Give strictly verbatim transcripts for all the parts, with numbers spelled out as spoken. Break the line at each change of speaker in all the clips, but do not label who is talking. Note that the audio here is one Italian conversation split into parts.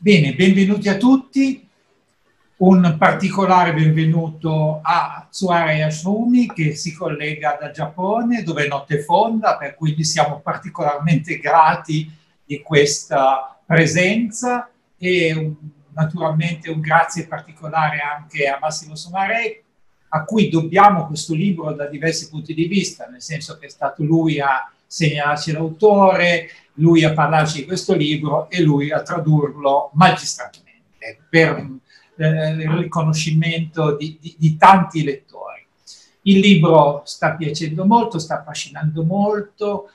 Bene, benvenuti a tutti. Un particolare benvenuto a Tsuara Yasumi che si collega dal Giappone, dove è notte fonda, per cui gli siamo particolarmente grati di questa presenza e un, naturalmente un grazie particolare anche a Massimo Somaré, a cui dobbiamo questo libro da diversi punti di vista, nel senso che è stato lui a segnalarci l'autore, lui a parlarci di questo libro e lui a tradurlo magistralmente per eh, il riconoscimento di, di, di tanti lettori. Il libro sta piacendo molto, sta affascinando molto,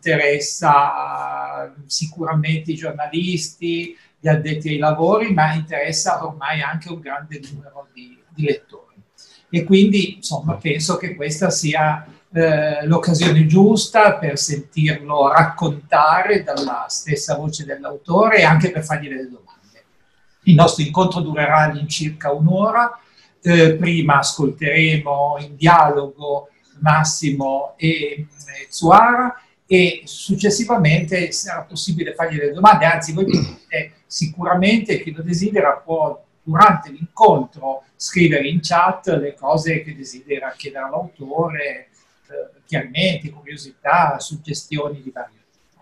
interessa sicuramente i giornalisti, gli addetti ai lavori, ma interessa ormai anche un grande numero di, di lettori. E quindi, insomma, penso che questa sia Eh, l'occasione giusta per sentirlo raccontare dalla stessa voce dell'autore e anche per fargli delle domande. Il nostro incontro durerà all'incirca un'ora. Eh, prima ascolteremo in dialogo Massimo e, e Tsuara e successivamente sarà possibile fargli delle domande, anzi voi potete sicuramente, chi lo desidera può durante l'incontro scrivere in chat le cose che desidera chiedere all'autore, chiarimenti, curiosità, suggestioni di vario tipo.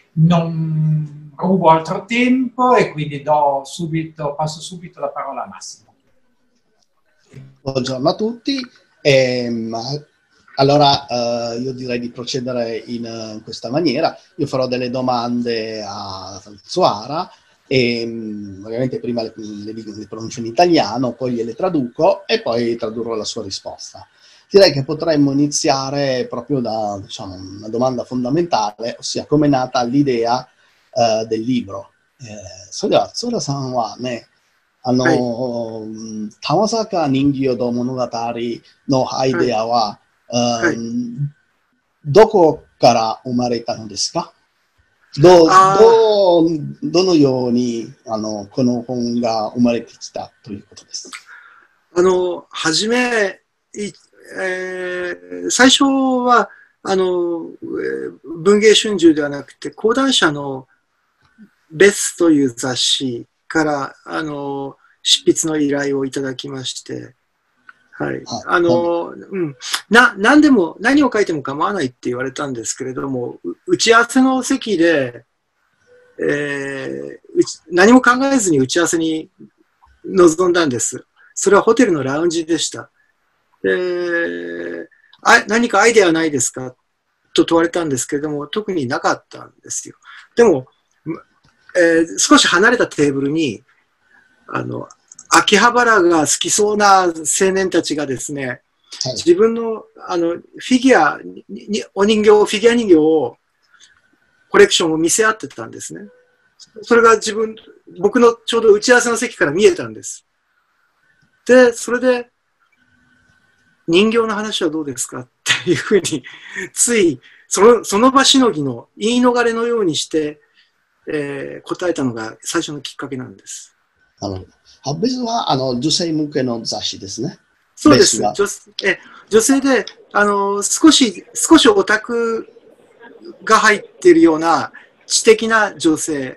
Non rubo altro tempo e quindi do subito, passo subito la parola a Massimo.
Buongiorno a tutti. Ehm, allora eh, io direi di procedere in, in questa maniera. Io farò delle domande a Tsuara e ovviamente prima le, le, le pronuncio in italiano, poi gliele traduco e poi tradurrò la sua risposta. Direi che potremmo iniziare proprio da, diciamo, una domanda fondamentale, ossia come è nata l'idea uh, del libro. Sorea Tsura-san wa ne, ano, Tamasaka Ningyo Monogatari no idea wa doko kara umareta no desu ka? Do, do, dono you ni, ano, kono本が生まれてきたということです。
あの、はじめ、えー、最初はあの文藝春秋ではなくて講談社のベスという雑誌からあの執筆の依頼をいただきまして、はい、あの、うん、な何でも何を書いても構わないって言われたんですけれども、打ち合わせの席で、えー、何も考えずに打ち合わせに臨んだんです。それはホテルのラウンジでした。で、あ、何かアイデアはないですかと問われたんですけれども、特になかったんですよ。でも、えー、少し離れたテーブルに、あの、秋葉原が好きそうな青年たちがですね、はい、自分の、あの、フィギュアに、お人形、フィギュア人形を、コレクションを見せ合ってたんですね。それが自分、僕のちょうど打ち合わせの席から見えたんです。で、それで、人形の話はどうですかっていうふうについその、その場しのぎの言い逃れのようにして、えー、答えたのが最初のきっかけなんです。
あの、ハベスはあの女性向けの雑誌ですね。
そうです。女, え女性であの少し少しオタクが入っているような知的な女性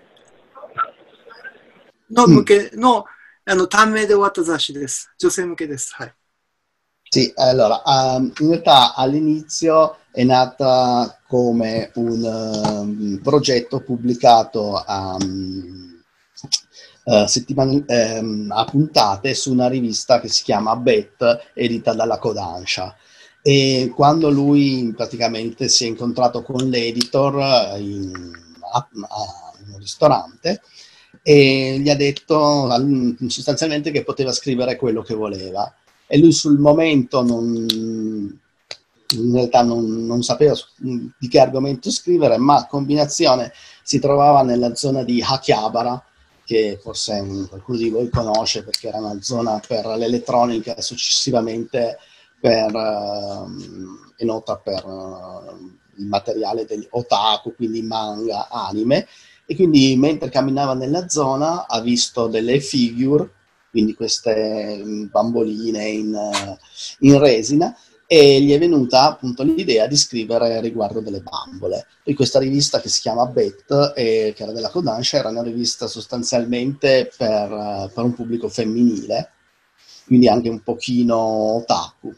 の向けの、うん、あの短命で終わった雑誌です。女性向けです。はい。
Sì, allora, um, in realtà all'inizio è nata come un um, progetto pubblicato a, um, uh, settiman- um, a puntate su una rivista che si chiama Bet, edita dalla Kodansha. E quando lui praticamente si è incontrato con l'editor in, a, a un ristorante e gli ha detto sostanzialmente che poteva scrivere quello che voleva. E lui sul momento non, in realtà non, non sapeva di che argomento scrivere, ma a combinazione si trovava nella zona di Akihabara, che forse qualcuno di voi conosce perché era una zona per l'elettronica e successivamente per, uh, è nota per uh, il materiale degli otaku, quindi manga, anime, e quindi mentre camminava nella zona ha visto delle figure, quindi queste bamboline in, in resina, e gli è venuta appunto l'idea di scrivere riguardo delle bambole. Poi questa rivista che si chiama Bet, eh, che era della Kodansha, era una rivista sostanzialmente per, per un pubblico femminile, quindi anche un pochino otaku.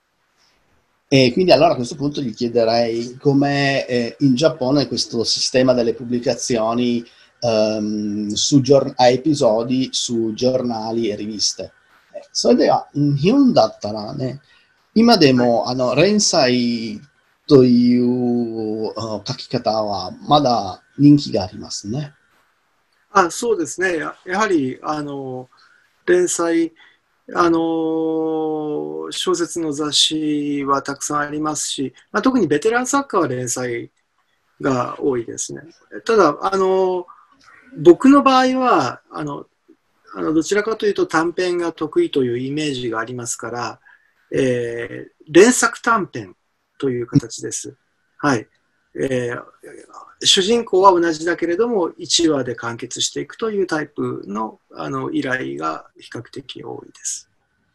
E quindi allora a questo punto gli chiederei com'è eh, in Giappone questo sistema delle pubblicazioni um, su gior- a episodi su giornali e riviste. それでは、日本だったらね、今でも、あの、連載というあ書き方はまだ人気がありますね。
あ、そうですね。や、やはり、あの、連載、あの、小説の雑誌はたくさんありますし、まあ、特にベテラン作家は連載が多いですね。ただ、あの、僕の場合は、あの、あのどちらかというと短編が得意というイメージがありますから、えー、連作短編という形です。はい。えー、主人公は同じだけれども、いちわで完結していくというタイプの、あの依頼が比較的多いです。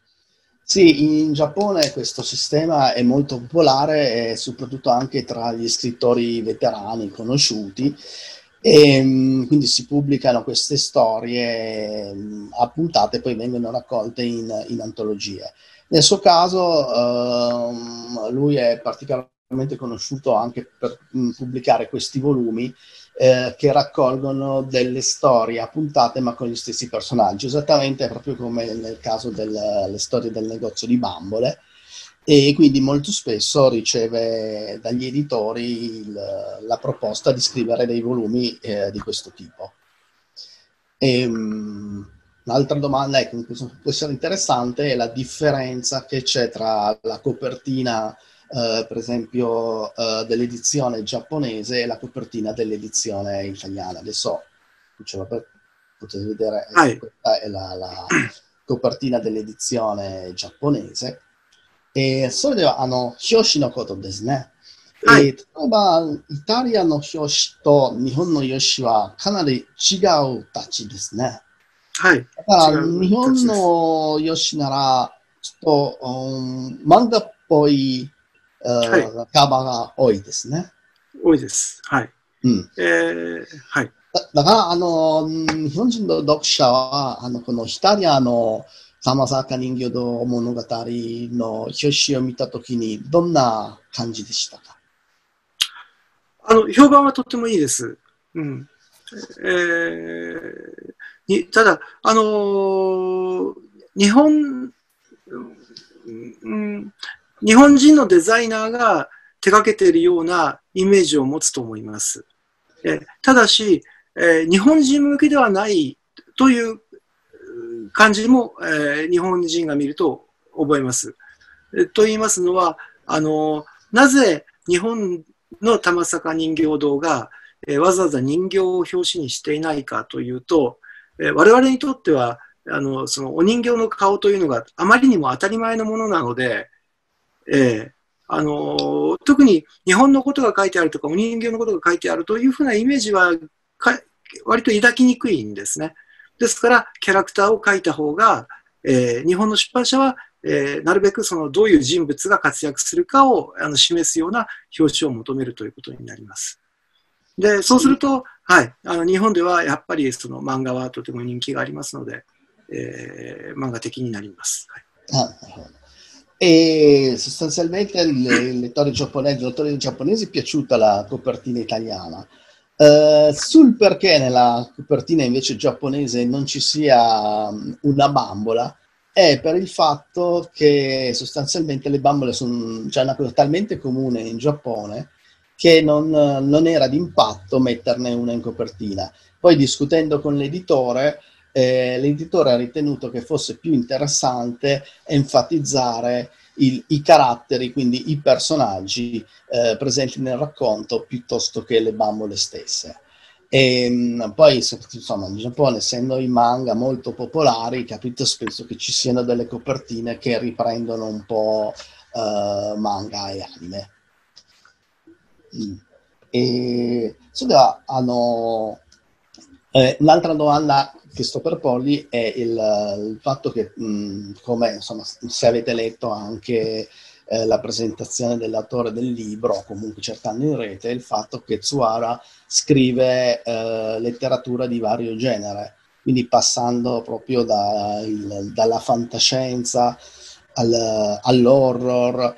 Sì, in Giappone questo sistema è molto popolare, e soprattutto anche tra gli scrittori veterani conosciuti. E quindi si pubblicano queste storie a puntate e poi vengono raccolte in, in antologie. Nel suo caso ehm, lui è particolarmente conosciuto anche per mh, pubblicare questi volumi eh, che raccolgono delle storie a puntate ma con gli stessi personaggi, esattamente proprio come nel caso delle storie del negozio di bambole. E quindi molto spesso riceve dagli editori il, la proposta di scrivere dei volumi eh, di questo tipo. E, um, un'altra domanda ecco, che può essere interessante è la differenza che c'è tra la copertina, eh, per esempio, eh, dell'edizione giapponese e la copertina dell'edizione italiana. Adesso potete vedere, ecco, questa è la, la copertina dell'edizione giapponese. えー、それでは、あの、表紙のことですね。
はい。
えー、例えば、イタリアの表紙と日本の表紙はかなり違う形ですね。
はい。
だから、日本の表紙なら、ちょっと、うん、漫画っぽい、はい、カバーが多いですね。
多いです。はい。うん。えー、はい。
だ, だから、あの、日本人の読者は、あの、このイタリアの玉坂人形堂物語の表紙を見たときにどんな感じでしたか？
あの、評判はとってもいいです。うん。えー、にただ、あのー、日本、うん、日本人のデザイナーが手掛けているようなイメージを持つと思います。えただし、えー、日本人向けではないという感じも、えー、日本人が見ると覚えます。えと言いますのは、あの、なぜ日本の玉坂人形堂が、えー、わざわざ人形を表紙にしていないかというと、えー、我々にとっては、あの、そのお人形の顔というのがあまりにも当たり前のものなので、えー、あの、特に日本のことが書いてあるとか、お人形のことが書いてあるというふうなイメージはか割と抱きにくいんですね。ですから、キャラクターを描いた方が、えー、日本の出版社は、えー、なるべくそのどういう人物が活躍するかをあの示すような表紙を求めるということになります。で、そうすると、はい、あの日本ではやっぱりその漫画はとても人気がありますので、えー、漫画的になります。はい、
ah, e sostanzialmente il lettore giapponese, il lettore giapponese è piaciuta la copertina italiana. Uh, sul perché nella copertina invece giapponese non ci sia una bambola è per il fatto che sostanzialmente le bambole sono già una cosa talmente comune in Giappone che non, non era d'impatto metterne una in copertina. Poi discutendo con l'editore, eh, l'editore ha ritenuto che fosse più interessante enfatizzare il, i caratteri, quindi i personaggi eh, presenti nel racconto piuttosto che le bambole stesse. E mh, poi insomma in Giappone, essendo i manga molto popolari, capite spesso che ci siano delle copertine che riprendono un po' eh, manga e anime. Mm. E so da, hanno eh, un'altra domanda che sto per porgli è il, il fatto che mh, come insomma se avete letto anche eh, la presentazione dell'autore del libro, o comunque cercando in rete, il fatto che Tsuhara scrive eh, letteratura di vario genere, quindi passando proprio da, il, dalla fantascienza al, all'horror,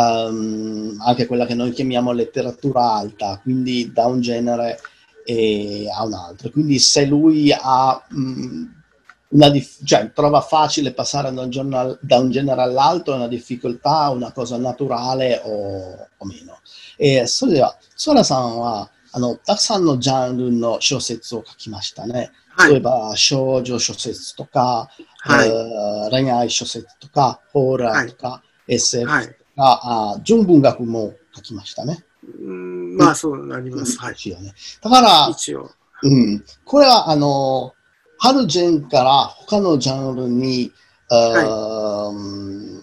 um, anche quella che noi chiamiamo letteratura alta, quindi da un genere e a un altro. Quindi se lui ha mh, una dif- cioè, trova facile passare da un, giornal- da un genere all'altro, è una difficoltà, una cosa naturale o, o meno. Eそれでは、ソラさんはあのたくさんのジャンルの小説を書きましたね。
はい。
例えば少女小説とか、
はい。
えー恋愛小説とか、ホラ
はい。
ーとか、エスエフ
はい。
とか、あ純文学も書きましたね。
うん、まあ、そうなります。はい。
一応ね。だから、
一応。
うん、これはあの、あるジャンルから他のジャンルに、
はい。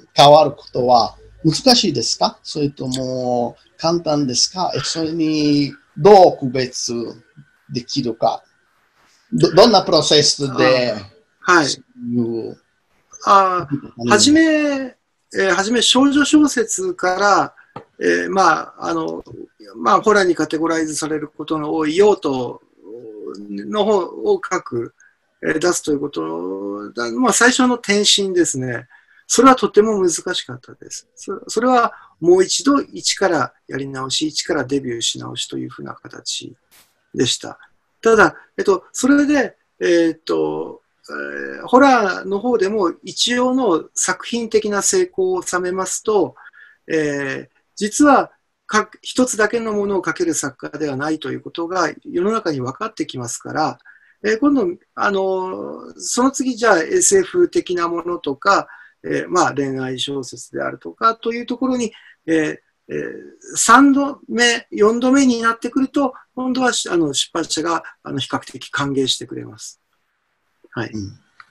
変わることは難しいですか？それとも簡単ですか？それにどう区別できるか？ど, どんなプロセスで、
はい。あはじめ、えー、はじめ少女小説から、えー、まあ、あの、まあ、ホラーにカテゴライズされることの多い用途の方を書く、えー、出すということだ、まあ、最初の転身ですね。それはとても難しかったです。そ, それはもう一度一からやり直し、一からデビューし直しというふうな形でした。ただ、えっと、それで、えっと、えー、ホラーの方でも一応の作品的な成功を収めますと、えー、実は一つだけのものを書ける作家ではないということが世の中に分かってきますから、えー、今度、あの、その次じゃあ エスエフ 的なものとか、えー、まあ恋愛小説であるとかというところに、えーえー、さんどめ、よんどめになってくると、今度はあの出版社があの比較的歓迎してくれます。はい。
Mm.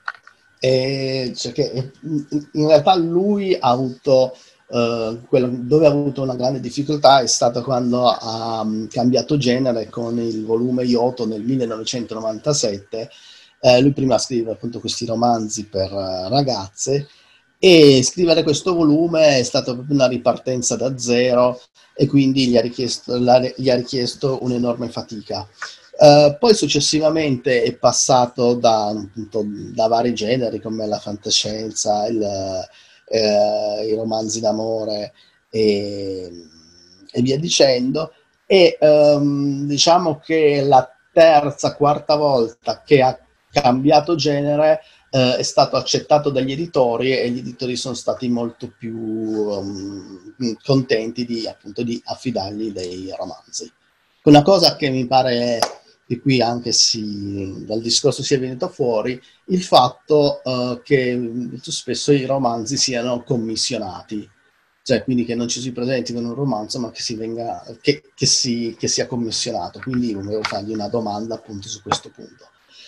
E cioè che in realtà lui ha avuto, uh, quello dove ha avuto una grande difficoltà è stato quando ha um, cambiato genere con il volume Yoto nel millenovecentonovantasette. Uh, lui prima scriveva appunto questi romanzi per uh, ragazze, e scrivere questo volume è stata proprio una ripartenza da zero, e quindi gli ha richiesto, la, gli ha richiesto un'enorme fatica. Uh, poi successivamente è passato da, appunto, da vari generi come la fantascienza, il, eh, i romanzi d'amore e, e via dicendo, e um, diciamo che la terza, quarta volta che ha cambiato genere Uh, è stato accettato dagli editori, e gli editori sono stati molto più um, contenti di, appunto, di affidargli dei romanzi. Una cosa che mi pare che qui anche si, dal discorso sia venuto fuori, il fatto uh, che molto spesso i romanzi siano commissionati, cioè quindi che non ci si presenti con un romanzo ma che, si venga, che, che, si, che sia commissionato. Quindi volevo fargli una domanda appunto su questo punto.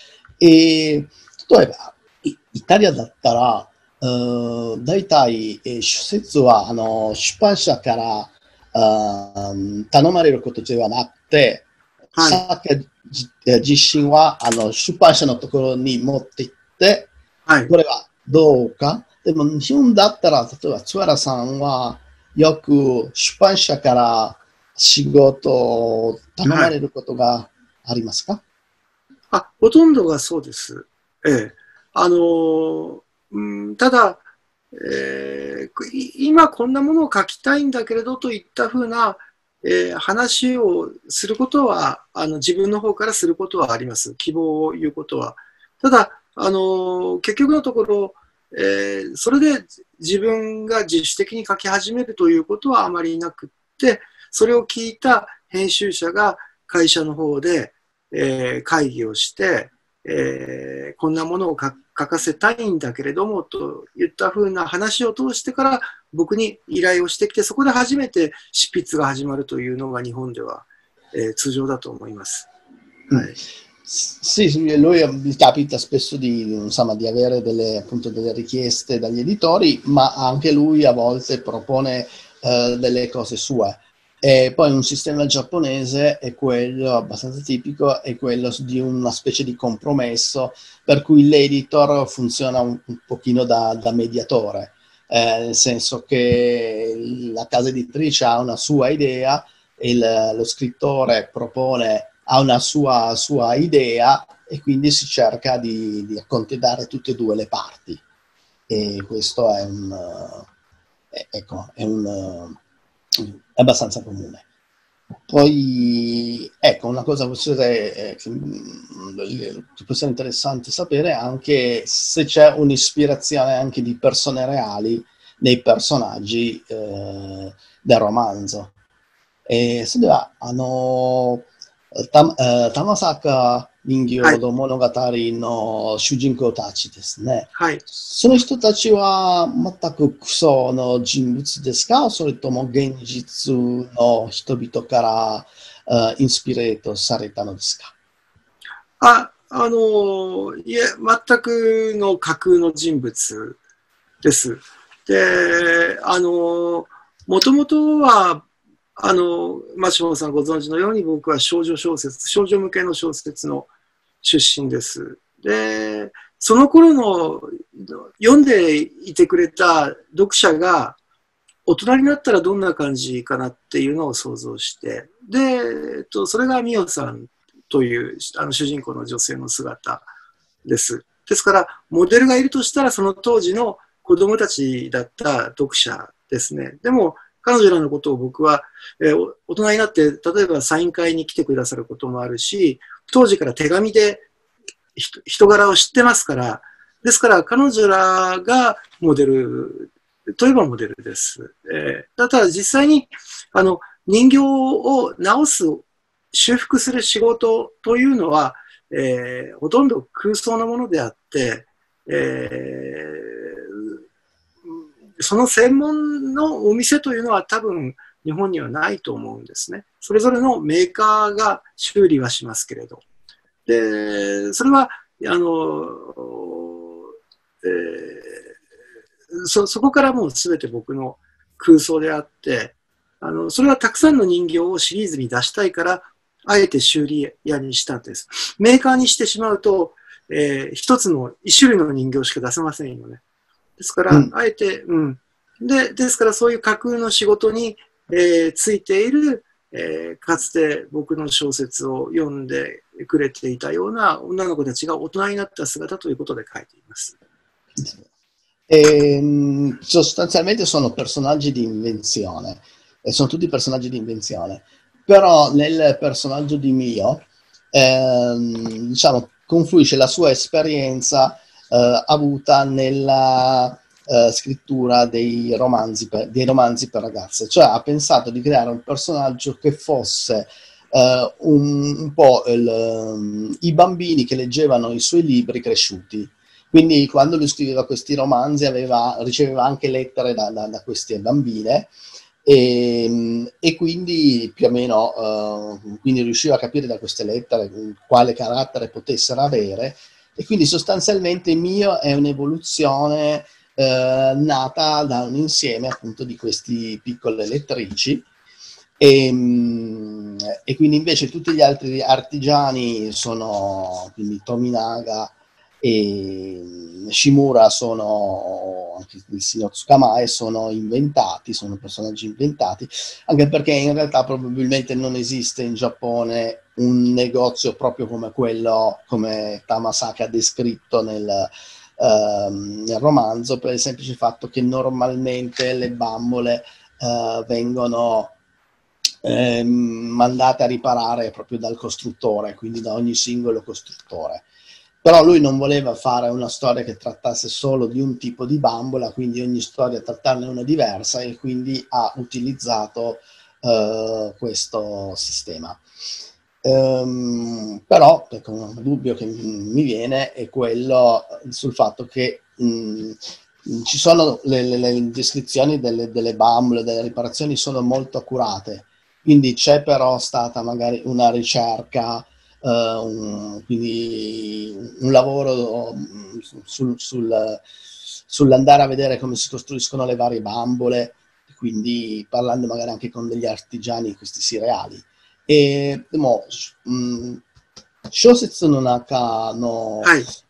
E tutto èイタリアだったら、う大体、えー、施設はあの出版社からあ頼まれることではなくて、
はい、
作家自身はあの出版社のところに持って行って、はい、これはどうか。でも日本だったら、例えば津原さんはよく出版社から仕事を頼まれることがありますか？はい、
あ、ほとんどがそうです。ええ。あの、うん、ただ、えー、今こんなものを書きたいんだけれどといったふうな、えー、話をすることは、あの自分の方からすることはあります。希望を言うことは。ただ、あの、結局のところ、えー、それで自分が自主的に書き始めるということはあまりなくって、それを聞いた編集者が会社の方で、えー、会議をして、えー、こんなものを書かせたいんだけれどもといったふうな話を通してから僕に依頼をしてきて、そこで初めて執筆が始まるというのが日本では、えー、通常だと思います。はい。
Sì, lui capita spesso di, insomma, di avere delle, appunto, delle richieste dagli editori, ma anche lui a volte propone uh, delle cose sue. E poi un sistema giapponese è quello abbastanza tipico, è quello di una specie di compromesso per cui l'editor funziona un, un pochino da, da mediatore, eh, nel senso che la casa editrice ha una sua idea, il, lo scrittore propone, ha una sua, sua idea, e quindi si cerca di, di accontentare tutte e due le parti. E questo è un, eh, ecco, è un, è abbastanza comune. Poi, ecco, una cosa che, che può essere interessante sapere anche se c'è un'ispirazione anche di persone reali nei personaggi eh, del romanzo. Eそれでは、あのたえー玉坂人形の物語の主人公たちですね。
はい。
その人たちは全くクソの人物ですか、それとも現実の人々からインスピレートされたのですか？
あ、あの、いえ、全くの架空の人物です。で、あの、もともとは、あの、松本さんご存知のように僕は少女小説、少女向けの小説の出身です。で、その頃の読んでいてくれた読者が大人になったらどんな感じかなっていうのを想像して、で、えっと、それがミオさんというあの主人公の女性の姿です。ですから、モデルがいるとしたらその当時の子供たちだった読者ですね。でも、彼女らのことを僕は、えー、大人になって、例えばサイン会に来てくださることもあるし、当時から手紙で人柄を知ってますから、ですから彼女らがモデルといえばモデルです。えー、ただ実際にあの人形を直す、修復する仕事というのは、えー、ほとんど空想のものであって、えーその専門のお店というのは多分日本にはないと思うんですね。それぞれのメーカーが修理はしますけれど。で、それは、あの、えー、そ、そこからもう全て僕の空想であって、あの、それはたくさんの人形をシリーズに出したいから、あえて修理屋にしたんです。メーカーにしてしまうと、えー、一つの一種類の人形しか出せませんよね。ですから、うん、あえて、うん。で、ですからそういう架空の仕事に、えー、ついている、えー、かつて僕の小説を読んでくれていたような女の子たちが大人になった姿ということで書いています。
E, sostanzialmente sono personaggi di invenzione, e sono tutti personaggi di invenzione, però nel personaggio di Mio, ehm, diciamo, confluisce la sua esperienza Uh, avuta nella uh, scrittura dei romanzi, per, dei romanzi per ragazze, cioè ha pensato di creare un personaggio che fosse uh, un, un po' il, um, i bambini che leggevano i suoi libri cresciuti. Quindi quando lui scriveva questi romanzi aveva, riceveva anche lettere da, da, da queste bambine e, e quindi più o meno uh, quindi riusciva a capire da queste lettere quale carattere potessero avere. E quindi sostanzialmente Mio è un'evoluzione eh, nata da un insieme appunto di questi piccole lettrici e, e quindi invece tutti gli altri artigiani sono, quindi Tominaga e Shimura sono, anche il signor Tsukamae, sono inventati, sono personaggi inventati, anche perché in realtà probabilmente non esiste in Giappone un negozio proprio come quello, come Tamasaki ha descritto nel, uh, nel romanzo, per il semplice fatto che normalmente le bambole uh, vengono eh, mandate a riparare proprio dal costruttore, quindi da ogni singolo costruttore. Però lui non voleva fare una storia che trattasse solo di un tipo di bambola, quindi ogni storia trattarne una diversa, e quindi ha utilizzato uh, questo sistema. Um, però ecco, un dubbio che mi viene è quello sul fatto che mh, ci sono le, le, le descrizioni delle, delle bambole, delle riparazioni sono molto accurate, quindi c'è però stata magari una ricerca, uh, un, quindi un lavoro sul, sul, sull'andare a vedere come si costruiscono le varie bambole, quindi parlando magari anche con degli artigiani, questi sì reali. えー、でも、うん、小説の中の、
はい、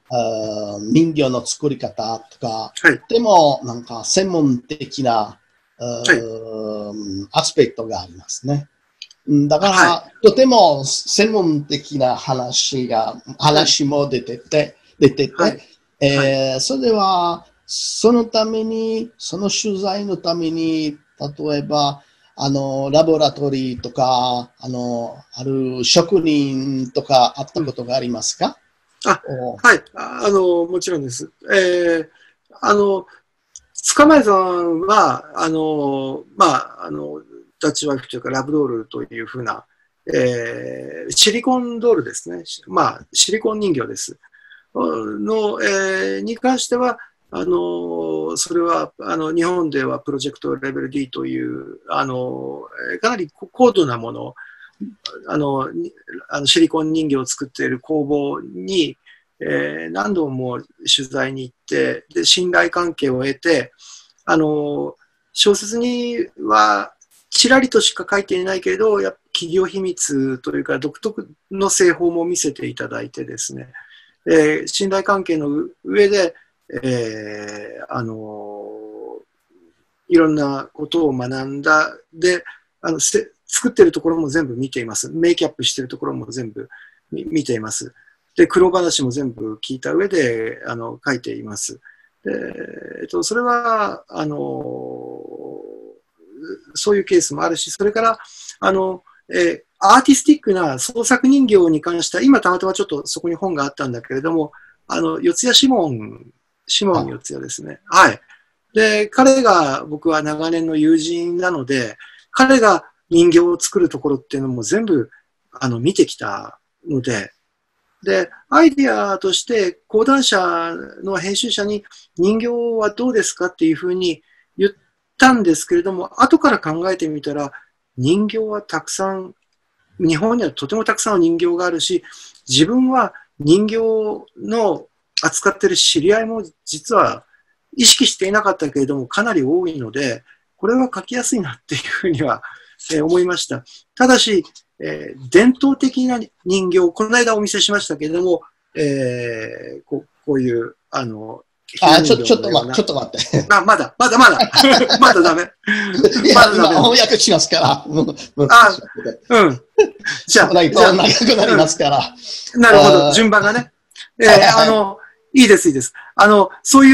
uh,人形の作り方とか、
はい。
とてもなんか専門的な、uh,
はい。
アスペクトがありますね。だから、
はい。
とても専門的な話が、話も出てて、出てて、
はい。
えー、それは、そのために、その取材のために、例えば、あの、ラボラトリーとか、あの、ある職人とかあったことがありますか？
うん、あ、はい。あの、もちろんです。えー、あの、塚前さんは、あの、まあ、あの、ダッチワイフというか、ラブドールというふうな、えー、シリコンドールですね。まあ、シリコン人形です。の、えー、に関しては、あの、それは、あの、日本ではプロジェクトレベル D という、あの、かなり高度なもの、あの、あのシリコン人形を作っている工房に、えー、何度も取材に行って、で、信頼関係を得て、あの、小説には、ちらりとしか書いていないけれど、や企業秘密というか、独特の製法も見せていただいてですね、えー、信頼関係の上で、えー、あのいろんなことを学んだ。で、あの作ってるところも全部見ています。メイキャップしてるところも全部見ています。で、苦労話も全部聞いた上であの書いています。で、えっと、それは、あのそういうケースもあるし、それから、あの、えー、アーティスティックな創作人形に関しては、今たまたまちょっとそこに本があったんだけれども、あの、四谷シモン、シモン四谷ですね。はい。で、彼が僕は長年の友人なので、彼が人形を作るところっていうのも全部、あの、見てきたので、で、アイディアとして講談社の編集者に人形はどうですかっていうふうに言ったんですけれども、後から考えてみたら、人形はたくさん、日本にはとてもたくさんの人形があるし、自分は人形の扱っている知り合いも実は意識していなかったけれどもかなり多いので、これは書きやすいなっていうふうには、えー、思いました。ただし、えー、伝統的な人形、この間お見せしましたけれども、えー、こ, こういう、あの、
あ、ちょ、ちょっと待って、ちょっと待って。
あ、まだ、まだ、まだ、まだダメ。
いや、まだダメ今翻訳しますから。あ、
うん。
じゃあ、ないと長くなりますから。
うん、なるほど、順番がね。えー、あの、いいです、いいです。あの、そういう、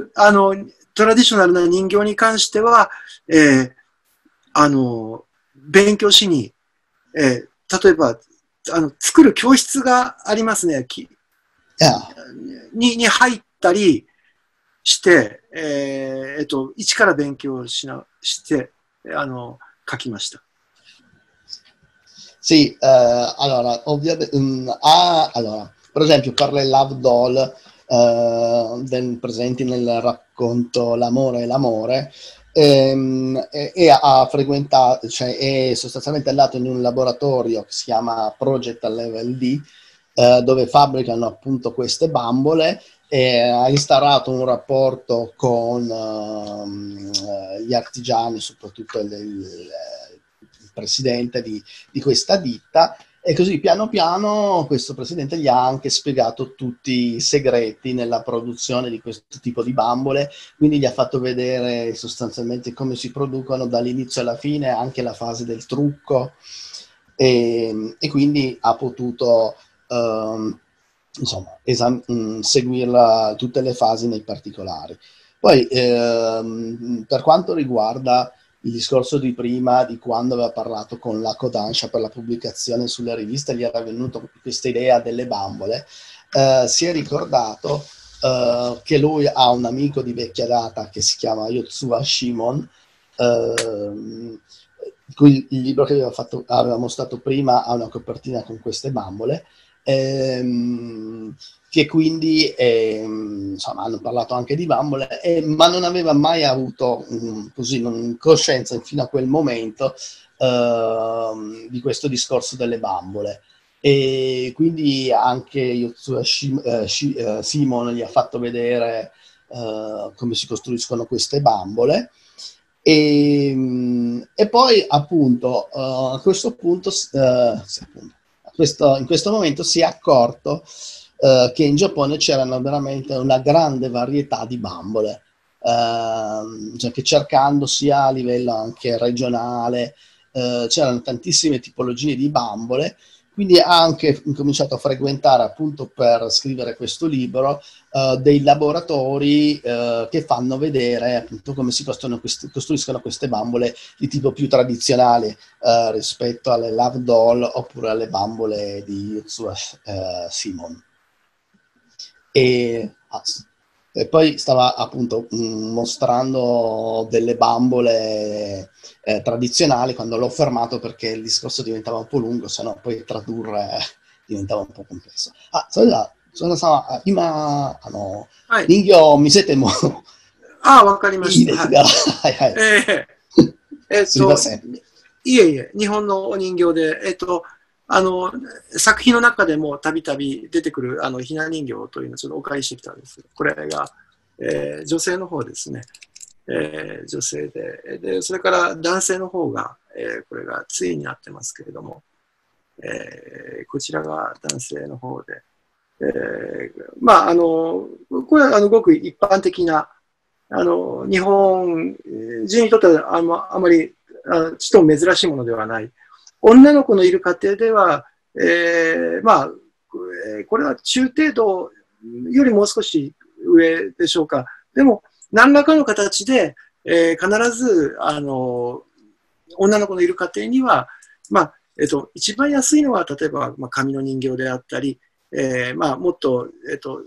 あの、トラディショナルな人形に関しては、えー、あの、勉強しに、えー、例えば、あの、作る教室がありますね。きに、に入ったりして、えー、えっと、一から勉強しな、して、あの、書きました。
Sì, eh, allora, ovviamente, um, ah, allora, per esempio, per le love doll eh, del, presenti nel racconto L'amore e l'amore, ehm, e, e ha frequentato, cioè è sostanzialmente andato in un laboratorio che si chiama Project Level D, eh, dove fabbricano appunto queste bambole, e ha instaurato un rapporto con uh, gli artigiani, soprattutto il, il presidente di, di questa ditta, e così piano piano questo presidente gli ha anche spiegato tutti i segreti nella produzione di questo tipo di bambole, quindi gli ha fatto vedere sostanzialmente come si producono dall'inizio alla fine, anche la fase del trucco, e, e quindi ha potuto um, insomma esam- mh, seguirla tutte le fasi nei particolari. Poi ehm, per quanto riguarda il discorso di prima, di quando aveva parlato con la Kodansha per la pubblicazione sulle riviste, gli era venuta questa idea delle bambole, eh, si è ricordato eh, che lui ha un amico di vecchia data che si chiama Yotsuba Shimon, eh, il libro che aveva, fatto, aveva mostrato prima ha una copertina con queste bambole, ehm, che quindi eh, insomma hanno parlato anche di bambole, eh, ma non aveva mai avuto um, così non, coscienza fino a quel momento uh, di questo discorso delle bambole, e quindi anche Yotsuya uh, uh, Simon gli ha fatto vedere uh, come si costruiscono queste bambole, e, e poi appunto uh, a questo punto, uh, sì, appunto questo, in questo momento si è accorto eh, che in Giappone c'erano veramente una grande varietà di bambole, eh, cioè che cercando sia a livello anche regionale, eh, c'erano tantissime tipologie di bambole, quindi ha anche incominciato a frequentare, appunto per scrivere questo libro, Uh, dei laboratori uh, che fanno vedere appunto come si questi, costruiscono queste bambole di tipo più tradizionale uh, rispetto alle Love Doll oppure alle bambole di Yotsuya uh, Simon. E, ah, e poi stava appunto mh, mostrando delle bambole eh, tradizionali quando l'ho fermato perché il discorso diventava un po' lungo, se no poi tradurre diventava un po' complesso. Ah, so là, そのさ、今、あの、
はい。
人形を見せても
ああ、わかりました。
いいですが、はいはい。
えええっ
すみま
と、
せん。
いえいえ、日本のお人形で、えっと、あの、作品の中でもたびたび出てくる、あの、ひな人形というのをちょっとお借りしてきたんです。これが、えー女性の方ですね。えー女性で。で、それから男性の方が、えーこれが対になってますけれども、えーこちらが男性の方で、えーまあ、あの、これは、あの、ごく一般的な、あの、日本人にとってはあまあまり、あちょっと珍しいものではない。女の子のいる家庭では、えーまあ、これは中程度よりもう少し上でしょうか。でも、何らかの形で、えー必ず、あの、女の子のいる家庭には、まあ、えっと、一番安いのは、例えば、まあ、紙の人形であったり、えー、まあ、もっと、えっと、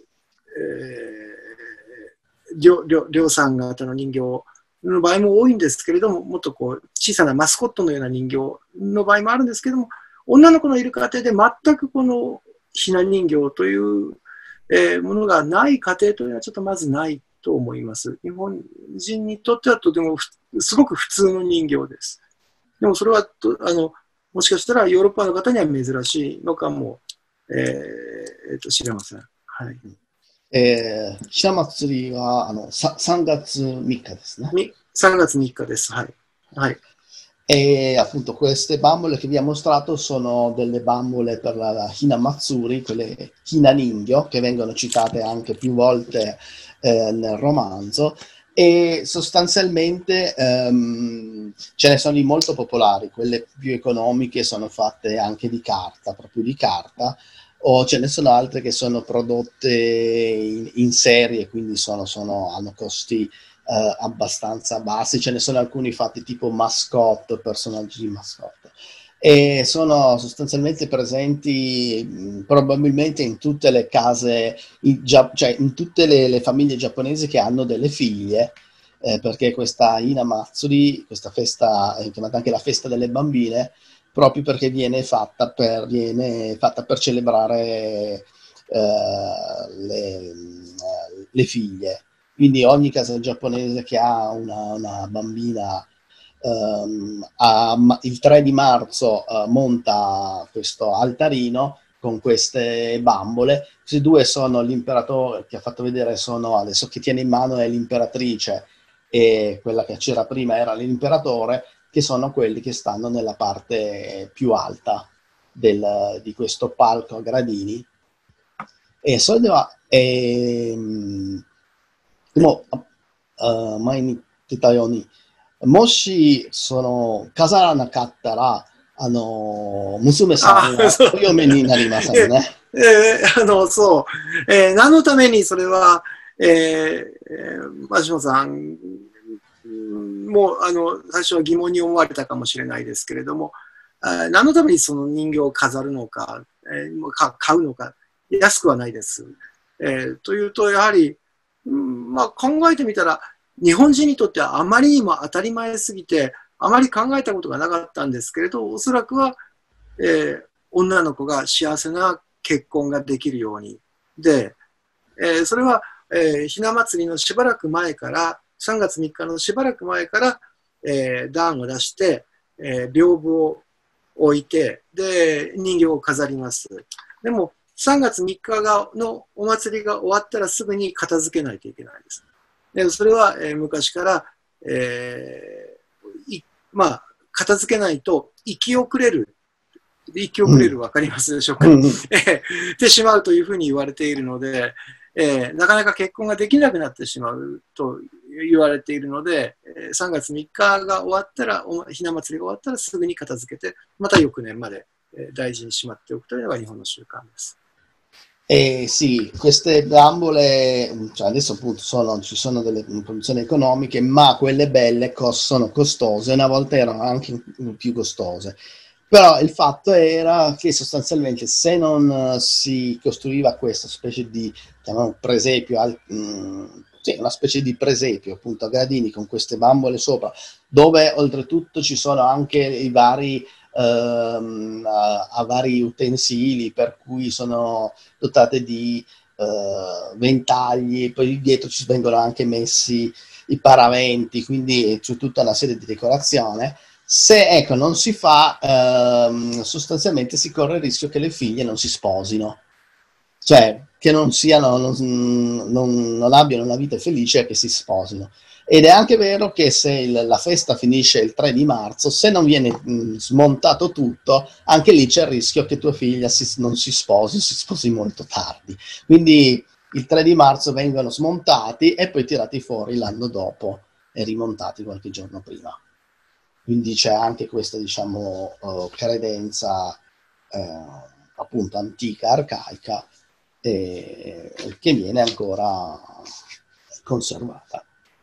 えー、量、量、量産型の人形の場合も多いんですけれども、もっとこう、小さなマスコットのような人形の場合もあるんですけれども、女の子のいる家庭で全くこのひな人形という、えー、ものがない家庭というのはちょっとまずないと思います。日本人にとってはとてもすごく普通の人形です。でもそれはと、あの、もしかしたらヨーロッパの方には珍しいのかも、えーえー、と知れません。はい。
えー、ひな祭りはあのささんがつみっかですね。
さんがつみっかです。はい。はい。
E appunto queste bambole che vi ha mostrato sono delle bambole per la, la Hina Matsuri, quelle Hina Ningyo, che vengono citate anche più volte eh, nel romanzo, e sostanzialmente ehm, ce ne sono di molto popolari, quelle più economiche sono fatte anche di carta, proprio di carta, o ce ne sono altre che sono prodotte in, in serie, quindi sono, sono, hanno costi Uh, abbastanza bassi, ce ne sono alcuni fatti tipo mascotte, personaggi di mascotte, e sono sostanzialmente presenti mh, probabilmente in tutte le case, in, gia- cioè in tutte le, le famiglie giapponesi che hanno delle figlie, eh, perché questa Hina Matsuri, questa festa è chiamata anche la festa delle bambine, proprio perché viene fatta per, viene fatta per celebrare uh, le, le figlie. Quindi ogni casa giapponese che ha una, una bambina um, a, il tre di marzo uh, monta questo altarino con queste bambole. Questi due sono l'imperatore che ha fatto vedere, sono adesso che tiene in mano è l'imperatrice e quella che c'era prima era l'imperatore, che sono quelli che stanno nella parte più alta del, di questo palco a gradini. E so devo, e, でも、あ前に言ってたように、もし、その、飾らなかったら、あの、娘さんはお嫁になりませんね。
えー、あの、そう。えー、何のためにそれは、えー、マシモさんも、あの、最初は疑問に思われたかもしれないですけれども、何のためにその人形を飾るのか、えー、か買うのか、安くはないです。えー、というと、やはり、まあ、考えてみたら日本人にとってはあまりにも当たり前すぎてあまり考えたことがなかったんですけれど、おそらくは、えー、女の子が幸せな結婚ができるようにで、えー、それは、えー、ひな祭りのしばらく前からさんがつみっかのしばらく前から、えー、段を出して、えー、屏風を置いてで人形を飾ります。でもさんがつみっかがのお祭りが終わったらすぐに片付けないといけないです。でそれは、えー、昔から、えーいまあ、片付けないと生き遅れる一挙遅れるわかりますでしょうか、
うん
えーてしまうというふうに言われているので、えーなかなか結婚ができなくなってしまうと言われているので、えーさんがつみっかが終わったら、おひな祭りが終わったらすぐに片付けて、また翌年までえー大事にしまっておくというのが日本の習慣です。
Eh, sì, queste bambole, cioè adesso appunto sono, ci sono delle produzioni economiche, ma quelle belle cos- sono costose, una volta erano anche più costose. Però il fatto era che sostanzialmente se non eh, si costruiva questa specie di, chiamiamolo presepio, al- mm, sì, una specie di presepio appunto a gradini con queste bambole sopra, dove oltretutto ci sono anche i vari, ehm, a, a vari utensili per cui sono dotate di eh, ventagli, poi dietro ci vengono anche messi i paraventi, quindi c'è tutta una serie di decorazione. Se ecco non si fa, ehm, sostanzialmente si corre il rischio che le figlie non si sposino, cioè che non siano, non, non- non abbiano una vita felice e che si sposino. Ed è anche vero che se il- la festa finisce il tre di marzo, se non viene mh, smontato tutto, anche lì c'è il rischio che tua figlia si- non si sposi, si sposi molto tardi. Quindi il tre di marzo vengono smontati e poi tirati fuori l'anno dopo e rimontati qualche giorno prima. Quindi c'è anche questa, diciamo, eh, credenza eh, appunto antica, arcaica, eh, che viene ancora conservata.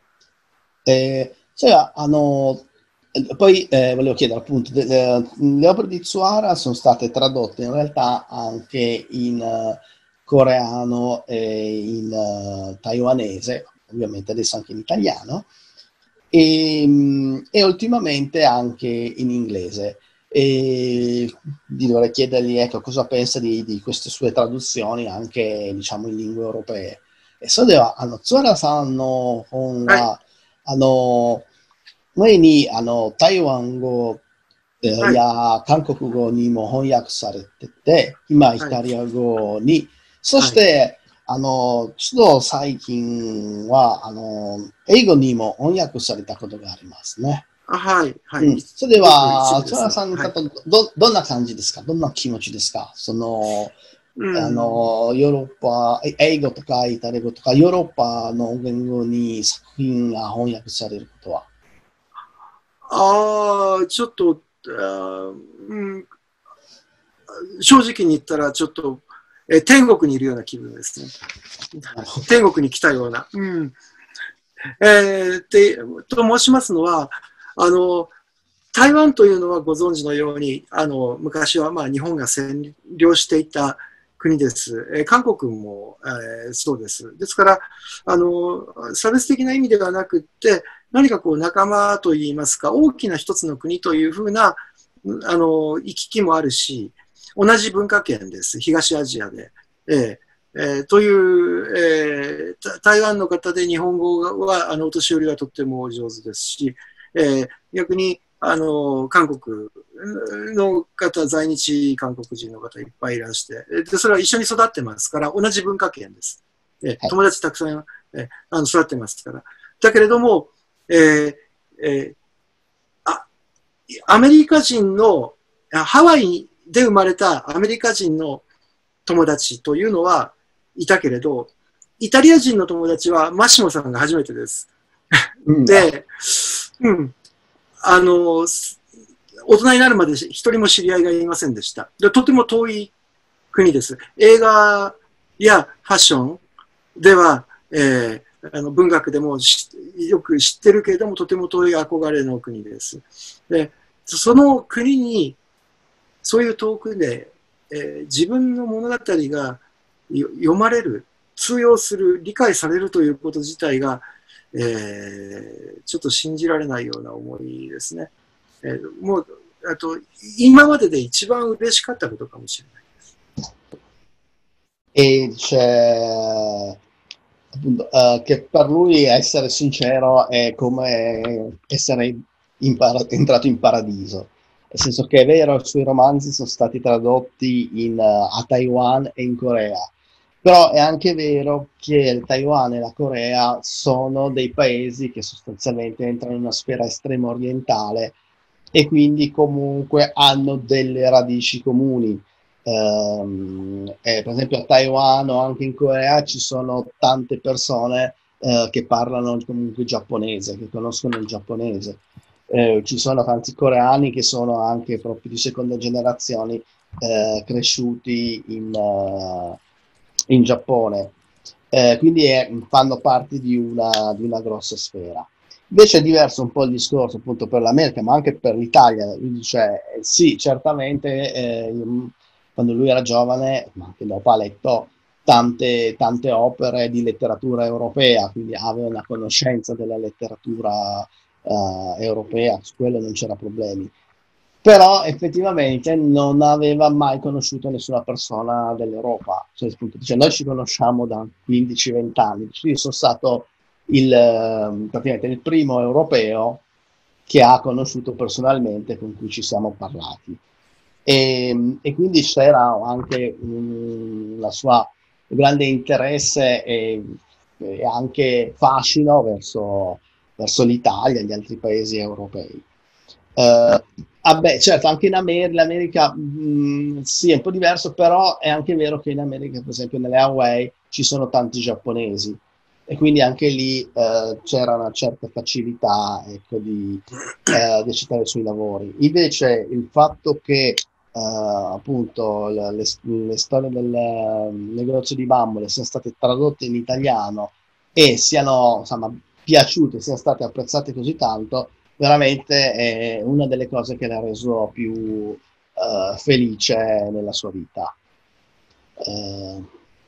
Eh, cioè, hanno, poi eh, volevo chiedere appunto, de- de- le opere di Tsuara sono state tradotte in realtà anche in eh, coreano e in eh, taiwanese, ovviamente adesso anche in italiano, e, mh, e ultimamente anche in inglese. E gli dovrei chiedergli ecco, cosa pensa di, di queste sue traduzioni anche diciamo in lingue europee. E so deは、あの、ツアラさんの本
はい、
は、あの、前に、あの、台湾語えー
はい、
や韓国語にも翻訳されてて、今イ
はい、
タリア語に、そし
はい。
て、あの、ちょっと最近は、あの、英語にも翻訳されたことがありますね。
あ、はい、はい。
うん。
い
それで
ごく一部
は、津
ですが。
原さん
はい。
だとど、どんな感じですか？どんな気持ちですか？その、
う
あ
ん。
の、ヨーロッパ、え英語とかイタリア語とか、ヨーロッパの言語に作品が翻訳されることは。
ああ、ちょっと、あーうん、正直に言ったら、ちょっと、えー天国にいるような気分ですね。
なるほど。
天国に来たような。うん。えーで、と申しますのは、あの、台湾というのはご存知のように、あの、昔はまあ日本が占領していた国です。えー韓国も、えーそうです。ですから、あの、差別的な意味ではなくって、何かこう仲間といいますか、大きな一つの国というふうな、あの、行き来もあるし、同じ文化圏です。東アジアで。えーえーという、えー台湾の方で日本語は、あの、お年寄りはとってもお上手ですし、えー逆に、あの、韓国の方、在日韓国人の方いっぱいいらして、で、それは一緒に育ってますから、同じ文化圏です。え
はい。
友達たくさん、えあの育ってますから。だけれども、えーえーあ、アメリカ人の、ハワイで生まれたアメリカ人の友達というのはいたけれど、イタリア人の友達はマシモさんが初めてです。
うん、あ、
で、うん、あの、大人になるまで一人も知り合いがいませんでした。でとても遠い国です。映画やファッションでは、えー、あの文学でもよく知ってるけれども、とても遠い憧れの国です。で、その国に、そういう遠くで、えー、自分の物語が読まれる、通用する、理解されるということ自体が、えー、ちょっと信じられないような思いですね。えー、もう、あと、今までで一番嬉しかったことかもしれない。
E c'è appunto, eh, che per lui essere sincero è come essere in para- entrato in paradiso, nel senso che è vero, i suoi romanzi sono stati tradotti in, uh, a Taiwan e in Corea, però è anche vero che il Taiwan e la Corea sono dei paesi che sostanzialmente entrano in una sfera estremo orientale e quindi comunque hanno delle radici comuni. Um, eh, per esempio a Taiwan o anche in Corea ci sono tante persone uh, che parlano comunque giapponese, che conoscono il giapponese. Eh, ci sono tanti coreani che sono anche proprio di seconda generazione eh, cresciuti in, uh, in Giappone, eh, quindi è, fanno parte di una, di una grossa sfera. Invece è diverso un po' il discorso appunto per l'America, ma anche per l'Italia. Lui dice, eh, sì, certamente eh, quando lui era giovane, ma anche dopo ha letto tante, tante opere di letteratura europea, quindi aveva una conoscenza della letteratura Uh, europea, su quello non c'era problemi, però effettivamente non aveva mai conosciuto nessuna persona dell'Europa, cioè, appunto, cioè, noi ci conosciamo da quindici venti anni, io sono stato il, praticamente il primo europeo che ha conosciuto personalmente, con cui ci siamo parlati, e, e quindi c'era anche um, la sua grande interesse e, e anche fascino verso verso l'Italia e gli altri paesi europei. Uh, vabbè, certo, anche in America, l'America mh, sì, è un po' diverso, però è anche vero che in America, per esempio nelle Hawaii, ci sono tanti giapponesi e quindi anche lì uh, c'era una certa facilità, ecco, di, uh, di accettare i suoi lavori. Invece il fatto che uh, appunto le, le, le storie del uh, negozio di bambole siano state tradotte in italiano e siano, insomma, piaciute, siano state apprezzate così tanto, veramente è una delle cose che l'ha reso più uh, felice nella sua vita. Uh,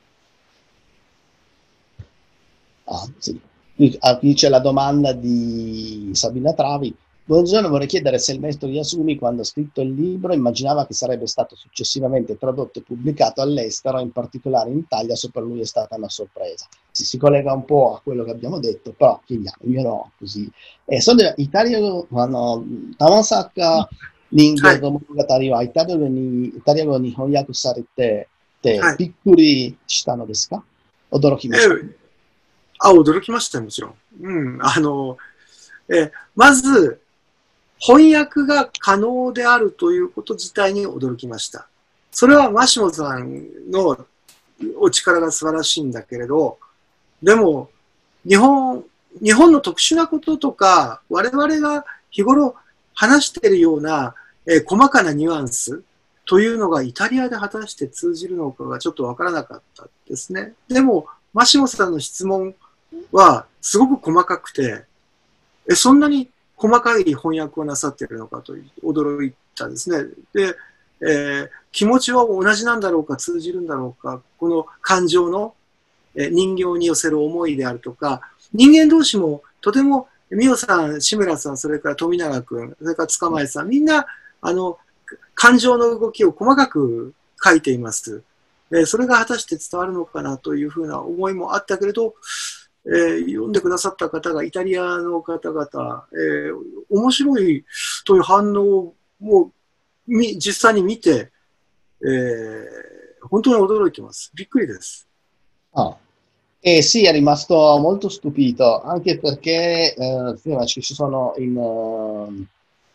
ah, sì. Qui, ah, qui c'è la domanda di Sabina Travi. Buongiorno, vorrei chiedere se il maestro Yasumi, quando ha scritto il libro, immaginava che sarebbe stato successivamente tradotto e pubblicato all'estero, in particolare in Italia, se per lui è stata una sorpresa. Si, si collega un po' a quello che abbiamo detto, però chiediamo, io no, così. Eh, so de, Italia, no, Tamasaka, Ningenの物語はイタリア語に、イタリア語に翻訳されて、て、びっくりしたのですか？驚きました。
あ、驚きましたよ、もちろん。うん、あの、えまず、翻訳が可能であるということ自体に驚きました。それはマシモさんのお力が素晴らしいんだけれど、でも、日本、日本の特殊なこととか、我々が日頃話しているような、えー、細かなニュアンスというのがイタリアで果たして通じるのかがちょっとわからなかったですね。でも、マシモさんの質問はすごく細かくて、え、そんなに細かい翻訳をなさっているのかと驚いたですね。で、えー、気持ちは同じなんだろうか、通じるんだろうか、この感情の、えー、人形に寄せる思いであるとか、人間同士もとても、ミオさん、志村さん、それから富永君、それから塚前さん、みんな、あの、感情の動きを細かく書いています。えー、それが果たして伝わるのかなというふうな思いもあったけれど、えー、読んでくださった方がイタリアの方々、えー、面白いという反応をみ実際に見て、えー、本当に驚いてます。びっくりです。
Ah. Eh sì, è rimasto molto stupito, anche perché eh, ci sono in, uh,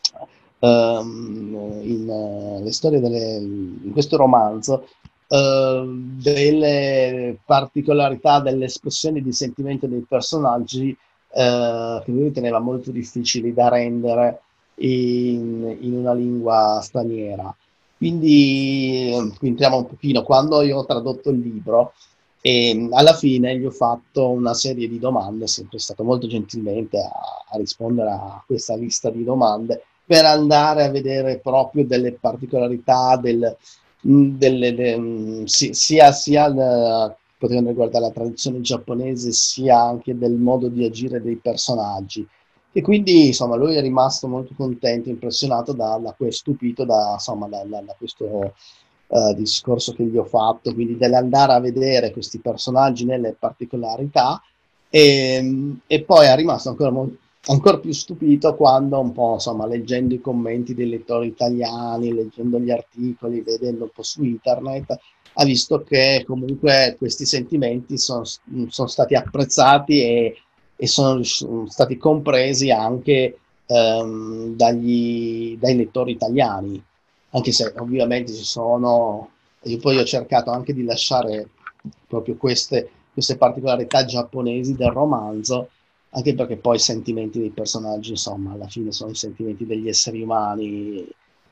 um, in uh, le storie delle, in questo romanzo Uh, delle particolarità delle espressioni di sentimento dei personaggi uh, che lui riteneva molto difficili da rendere in, in una lingua straniera. Quindi, qui entriamo un pochino, quando io ho tradotto il libro e alla fine gli ho fatto una serie di domande, è sempre stato molto gentilmente a, a rispondere a questa lista di domande per andare a vedere proprio delle particolarità del Delle, de, sia, sia uh, potendo riguardare la tradizione giapponese sia anche del modo di agire dei personaggi, e quindi insomma lui è rimasto molto contento, impressionato da, da questo, stupito da, insomma, da, da, da questo uh, discorso che gli ho fatto, quindi dell'andare a vedere questi personaggi nelle particolarità, e, e poi è rimasto ancora molto ancora più stupito quando un po', insomma, leggendo i commenti dei lettori italiani, leggendo gli articoli, vedendo un po' su internet, ha visto che comunque questi sentimenti sono, sono stati apprezzati e, e sono stati compresi anche ehm, dagli, dai lettori italiani, anche se ovviamente ci sono, io poi ho cercato anche di lasciare proprio queste, queste particolarità giapponesi del romanzo, anche perché poi i sentimenti dei personaggi, insomma, alla fine sono i sentimenti degli esseri umani,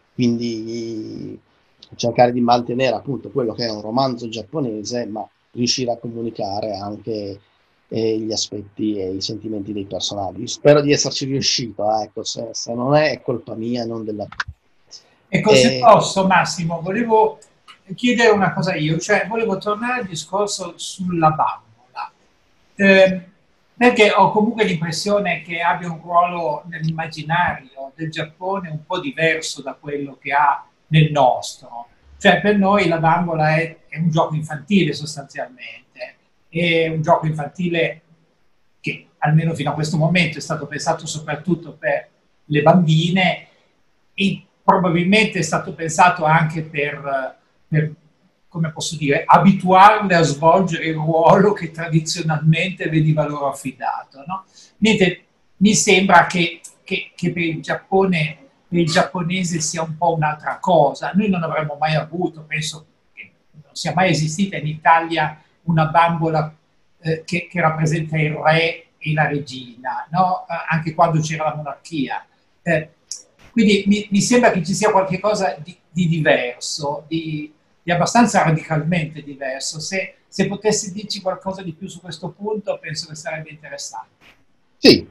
quindi cercare di mantenere appunto quello che è un romanzo giapponese, ma riuscire a comunicare anche eh, gli aspetti e i sentimenti dei personaggi. Spero di esserci riuscito, eh, ecco, se, se non è, è colpa mia, non della...
Ecco, se
E...
posso, Massimo, volevo chiedere una cosa io, cioè volevo tornare al discorso sulla bambola, eh, perché ho comunque l'impressione che abbia un ruolo nell'immaginario del Giappone un po' diverso da quello che ha nel nostro. Cioè per noi la bambola è, è un gioco infantile sostanzialmente, è un gioco infantile che almeno fino a questo momento è stato pensato soprattutto per le bambine e probabilmente è stato pensato anche per, per, come posso dire, abituarle a svolgere il ruolo che tradizionalmente veniva loro affidato. No? Mentre mi sembra che, che, che per il Giappone, per il giapponese sia un po' un'altra cosa. Noi non avremmo mai avuto, penso che non sia mai esistita in Italia una bambola eh, che, che rappresenta il re e la regina, no? Eh, anche quando c'era la monarchia. Eh, quindi mi, mi sembra che ci sia qualcosa di, di diverso, di, di abbastanza radicalmente diverso. Se, se potessi dirci qualcosa di più su questo punto, penso che sarebbe interessante.
Sì,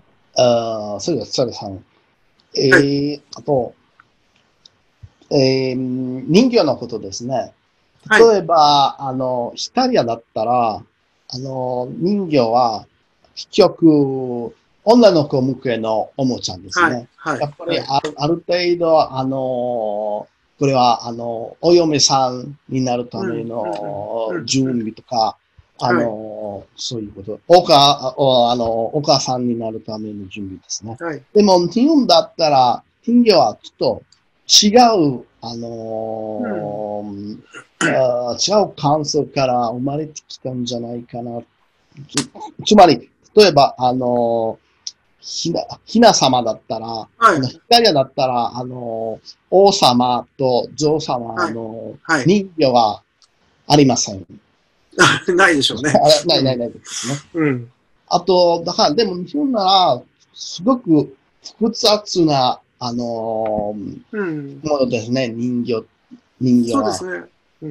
uh, そうです、そうです。あのえー、あと、えー、人魚のことですね。例えば、はい、あの、ヒカリアだったら、あの、人魚は、結局、女の子向けのおもちゃですね。はいはい、やっぱりある、ある程度、あの、これは、あの、お嫁さんになるための準備とか、あの、はい、そういうこと。おか、お、あの、お母さんになるための準備ですね。はい、でも、日本だったら、人魚はちょっと違う、あの、うんあ違う感想から生まれてきたんじゃないかな。つ, つまり、例えば、あの、ひな、ひな様だったら、はい、ヒカリアだったら、あの、王様と女王様の人魚はありません。
はい、ないでしょうね。
ないないないですね。
うん。
あと、だから、でも日本なら、すごく複雑な、あの、うん、ものですね、人魚、人魚は。
そうですね。うん、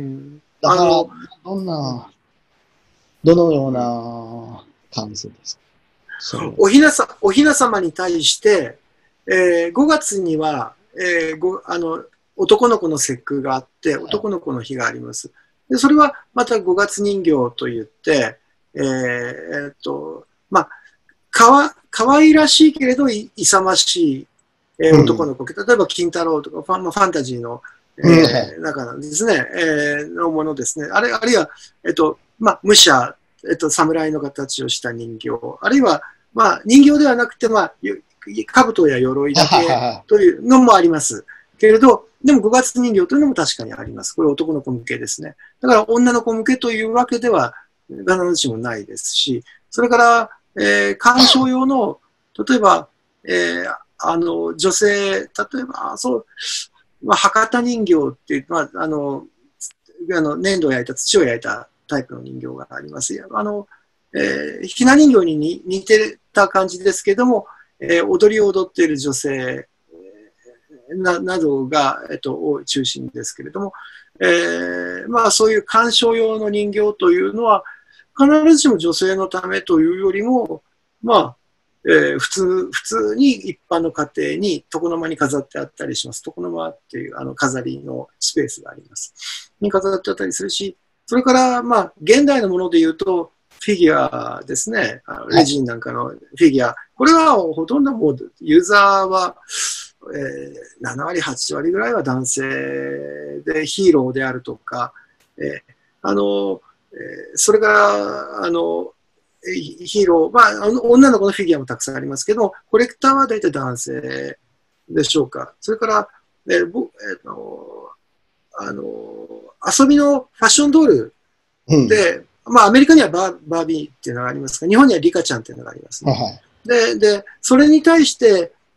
だから、どんな、どのような感想ですか？
おひなさ、おひな様に対して、えー、ごがつには、えー、ごあの男の子の節句があって、男の子の日があります。でそれはまたごがつ人形といって、えーえー、っと、まあ、かわ、かわいらしいけれどい勇ましい、えー、男の子、うん、例えば金太郎とかファン、ファンタジーのえー、中なんですね、えー、のものですね。あれ、あるいは、えっと、まあ、武者、えっと、侍の形をした人形。あるいは、まあ、人形ではなくて、まあ、兜や鎧だけというのもあります。けれど、でもごがつ人形というのも確かにあります。これ男の子向けですね。だから女の子向けというわけでは必ずしもないですし、それから、えー、鑑賞用の、例えば、えー、あの、女性、例えば、そう、まあ、博多人形っていう、まあ、あの、あの粘土を焼いた、土を焼いたタイプの人形があります。あの、えー、ひな人形に似てた感じですけども、えー、踊りを踊っている女性な、などが、えっと、中心ですけれども、えー、まあ、そういう鑑賞用の人形というのは、必ずしも女性のためというよりも、まあ、えー、普通、普通に一般の家庭に床の間に飾ってあったりします。床の間っていうあの飾りのスペースがあります。に飾ってあったりするし、それから、まあ、現代のもので言うと、フィギュアですね。あのレジンなんかのフィギュア。これはほとんどもうユーザーは、えー、ななわり、はちわりぐらいは男性でヒーローであるとか、えー、あの、えー、それから、あの、ヒーロー、まあ、女の子のフィギュアもたくさんありますけど、コレクターは大体男性でしょうか。それから、えーぼえー、のあの遊びのファッションドールで、うん、まあ、アメリカにはバー、バービーっていうのがありますが、日本にはリカちゃんっていうのがありますね。はい、で、で、それに対して、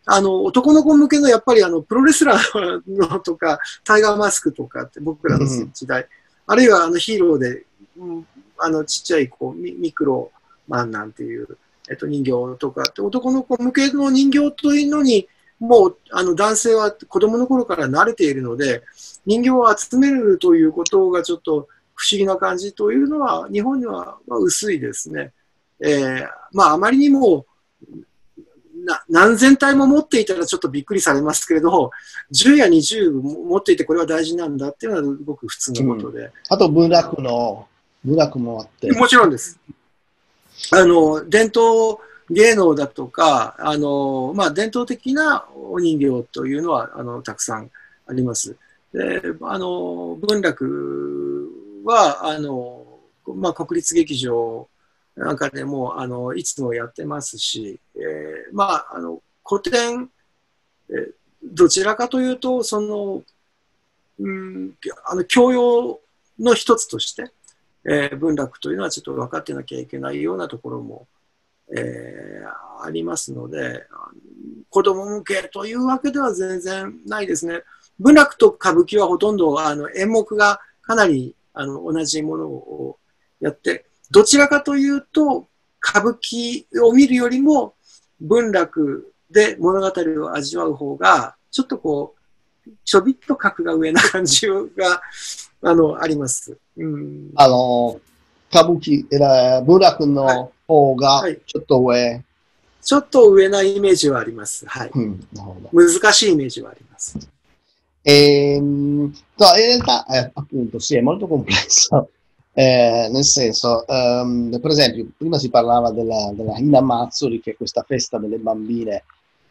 あの、男の子向けのやっぱりあの、プロレスラーのとか、タイガーマスクとかって僕らの時代、あるいはあのヒーローで、うん、あの、ちっちゃいこうミ、ミクロマンなんていう、えっと、人形とかって、男の子向けの人形というのに、もう、あの、男性は子供の頃から慣れているので、人形を集めるということがちょっと不思議な感じというのは、日本には薄いですね。えー、まあ、あまりにも、な何千体も持っていたらちょっとびっくりされますけれど、じゅうやにじゅう持っていてこれは大事なんだっていうのはすごく普通のことで。うん、
あと文楽の、文楽もあって。
もちろんです。あの、伝統芸能だとか、あの、まあ、伝統的なお人形というのは、あの、たくさんあります。で、あの、文楽は、あの、まあ、国立劇場なんかでも、あの、いつもやってますし、えー、まあ、あの、古典、えー、どちらかというと、その、うん、あの、教養の一つとして、えー、文楽というのはちょっと分かってなきゃいけないようなところも、えー、ありますので、子供向けというわけでは全然ないですね。文楽と歌舞伎はほとんどあの演目がかなりあの同じものをやって、どちらかというと歌舞伎を見るよりも文楽で物語を味わう方がちょっとこうちょびっと格が上な感じがあのあります。うん、
あの歌舞伎、文楽の方がちょっと上、はいはい、
ちょっと上なイメージはあります。はい。うん、難しいイメージはあります。
E, no, in realtà eh, appunto sì, è molto complesso, eh, nel senso, um, per esempio, prima si parlava della, della Hinamatsuri, che è questa festa delle bambine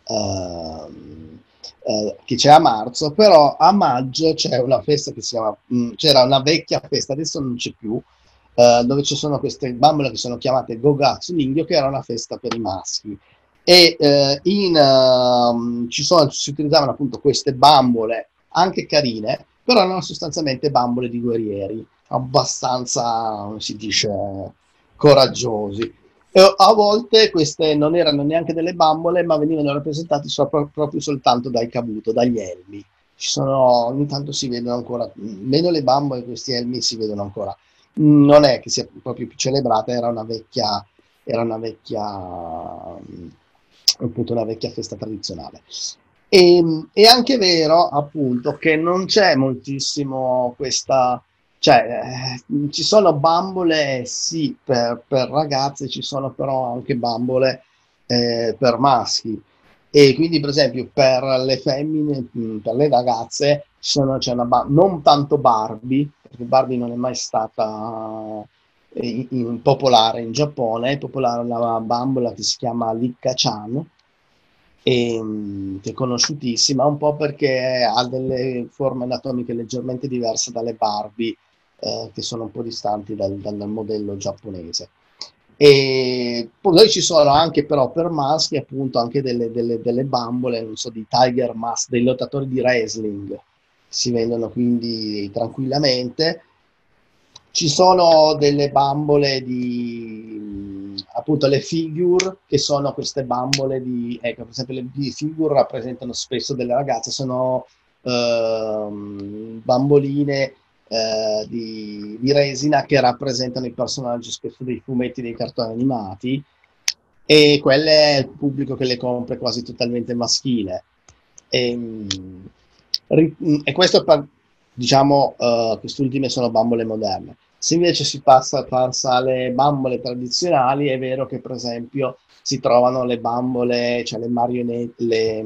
uh, uh, che c'è a marzo, però a maggio c'è una festa che si chiama, mh, c'era una vecchia festa, adesso non c'è più, uh, dove ci sono queste bambole che sono chiamate Gogatsu Ningyo, che era una festa per i maschi. E uh, in, uh, ci sono, si utilizzavano appunto queste bambole anche carine, però erano sostanzialmente bambole di guerrieri, abbastanza, come si dice, coraggiosi. E a volte queste non erano neanche delle bambole, ma venivano rappresentate sopra, proprio soltanto dai kabuto, dagli elmi. Ci sono, ogni tanto si vedono ancora, meno le bambole, questi elmi si vedono ancora. Non è che sia proprio più celebrata, era una vecchia, era una vecchia, appunto una vecchia festa tradizionale. E, è anche vero appunto che non c'è moltissimo questa, cioè eh, ci sono bambole sì per, per ragazze, ci sono però anche bambole eh, per maschi, e quindi per esempio per le femmine, per le ragazze sono, c'è una non tanto Barbie, perché Barbie non è mai stata in, in popolare in Giappone, è popolare una bambola che si chiama Likka-chan, e, che è conosciutissima, un po' perché ha delle forme anatomiche leggermente diverse dalle Barbie, eh, che sono un po' distanti dal, dal modello giapponese. E poi ci sono anche però per maschi appunto anche delle, delle, delle bambole, non so, di Tiger Mask, dei lottatori di wrestling, si vendono quindi tranquillamente. Ci sono delle bambole di, appunto, le figure, che sono queste bambole di, ecco, per esempio le figure rappresentano spesso delle ragazze, sono ehm, bamboline eh, di, di resina che rappresentano i personaggi spesso dei fumetti, dei cartoni animati, e quelle è il pubblico che le compra quasi totalmente maschile. E, e questo per, diciamo, uh, queste ultime sono bambole moderne. Se invece si passa, passa alle bambole tradizionali, è vero che per esempio si trovano le bambole, cioè le marionette, le,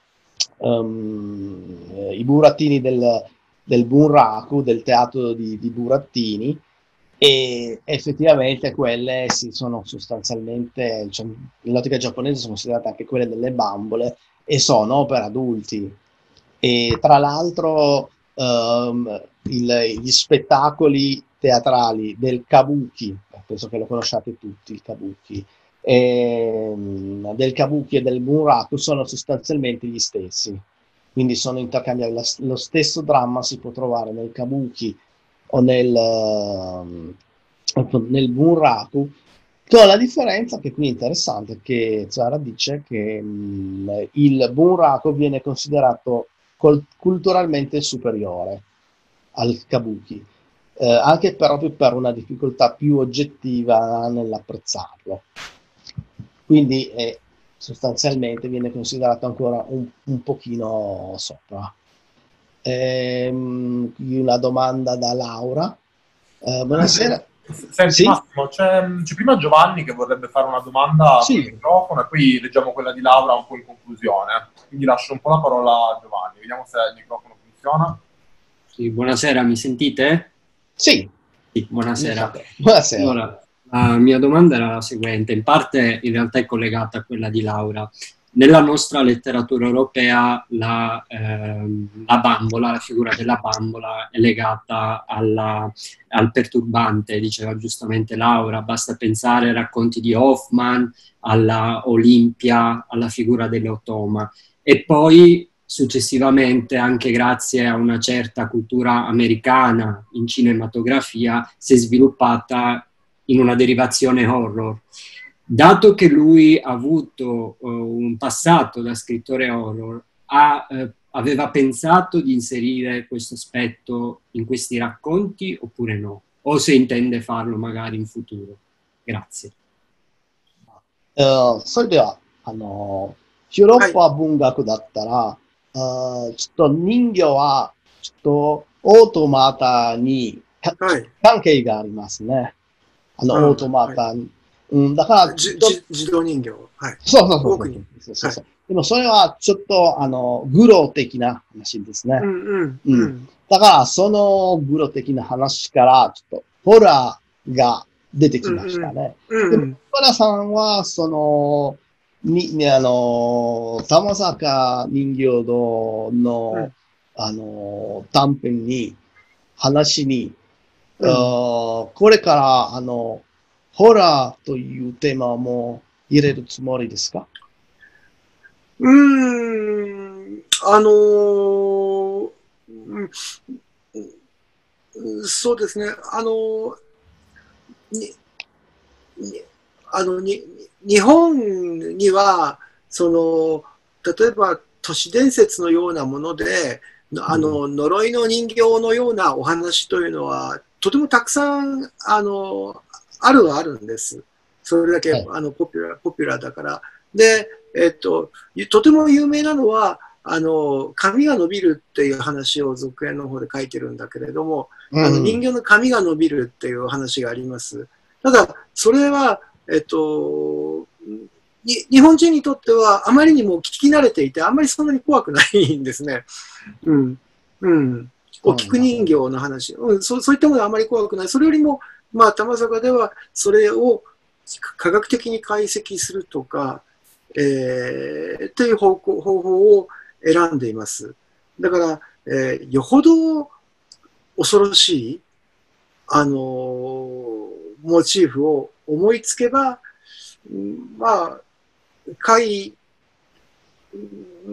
um, i burattini del, del Bunraku, del teatro di, di burattini, e effettivamente quelle si sono sostanzialmente, cioè, nell'ottica giapponese sono considerate anche quelle delle bambole e sono per adulti. E tra l'altro um, il, gli spettacoli teatrali del kabuki, penso che lo conosciate tutti, il kabuki, e, um, del kabuki e del bunraku sono sostanzialmente gli stessi, quindi sono intercambiabili. Lo stesso dramma si può trovare nel kabuki o nel, uh, nel bunraku, Con la differenza che qui è interessante, che Zara dice che mh, il bunraku viene considerato col- culturalmente superiore al kabuki, eh, anche proprio per una difficoltà più oggettiva nell'apprezzarlo. Quindi eh, sostanzialmente viene considerato ancora un, un pochino sopra. Ehm, qui una domanda da Laura. Eh, buonasera.
Senti
Sì?
Massimo, c'è, c'è prima Giovanni che vorrebbe fare una domanda
Sì.
sul microfono e poi leggiamo quella di Laura un po' in conclusione. Quindi lascio un po' la parola a Giovanni, vediamo se il microfono funziona.
Sì, buonasera, mi sentite?
Sì.
Sì, buonasera.
Buonasera.
Allora, la mia domanda era la seguente, in parte in realtà è collegata a quella di Laura. Nella nostra letteratura europea la, ehm, la bambola, la figura della bambola è legata alla, al perturbante, diceva giustamente Laura, basta pensare ai racconti di Hoffmann, alla Olimpia, alla figura dell'Otoma. E poi successivamente, anche grazie a una certa cultura americana in cinematografia, si è sviluppata in una derivazione horror. Dato che lui ha avuto uh, un passato da scrittore horror, ha, uh, aveva pensato di inserire questo aspetto in questi racconti oppure no? O se intende farlo magari in futuro? Grazie.
えーそれでは、あの、ヒュロッパ文学だったら、あーちょっと人魚は、ちょっとオートマタにか
はい。
関係がありますね。あの、
うん
オートマタに。うん、だから、
じ
ちょっと
じ自動人形。はい。
そうそうそう
奥に。
そうそうそう。でもそれはちょっと、あの、グロ的な話ですね。
うんうん。
うん
うん。
だから、そのグロ的な話から、ちょっと、ホラーが出てきましたね。
うんうん。
でも、ホラさんは、その、に、ねあの、玉坂人形堂の、
うん
あの、短編に、話に、
うん
あーこれから、あの、ホラーというテーマも入れるつもりですか？
うーん、あのーうんうんそうですね、あのーに、に、あの、に、日本には、その、例えば都市伝説のようなもので、あの、呪いの人形のようなお話というのは、とてもたくさん、あの、あるはあるんです。それだけ、
はい
あの、ポピュラー、ポピュラーだから。で、えっと、とても有名なのは、あの、髪が伸びるっていう話を続編の方で書いてるんだけれども、あの人形の髪が伸びるっていう話があります。ただ、それは、えっと、に日本人にとってはあまりにも聞き慣れていて、あんまりそんなに怖くないんですね。うん。うん。お菊人形の話、うんそ。そういったものはあまり怖くない。それよりも、まあ、玉坂ではそれを科学的に解析するとか、えー、という方向方法を選んでいます。だから、えー、よほど恐ろしい、あのー、モチーフを思いつけば、まあ、回、うん、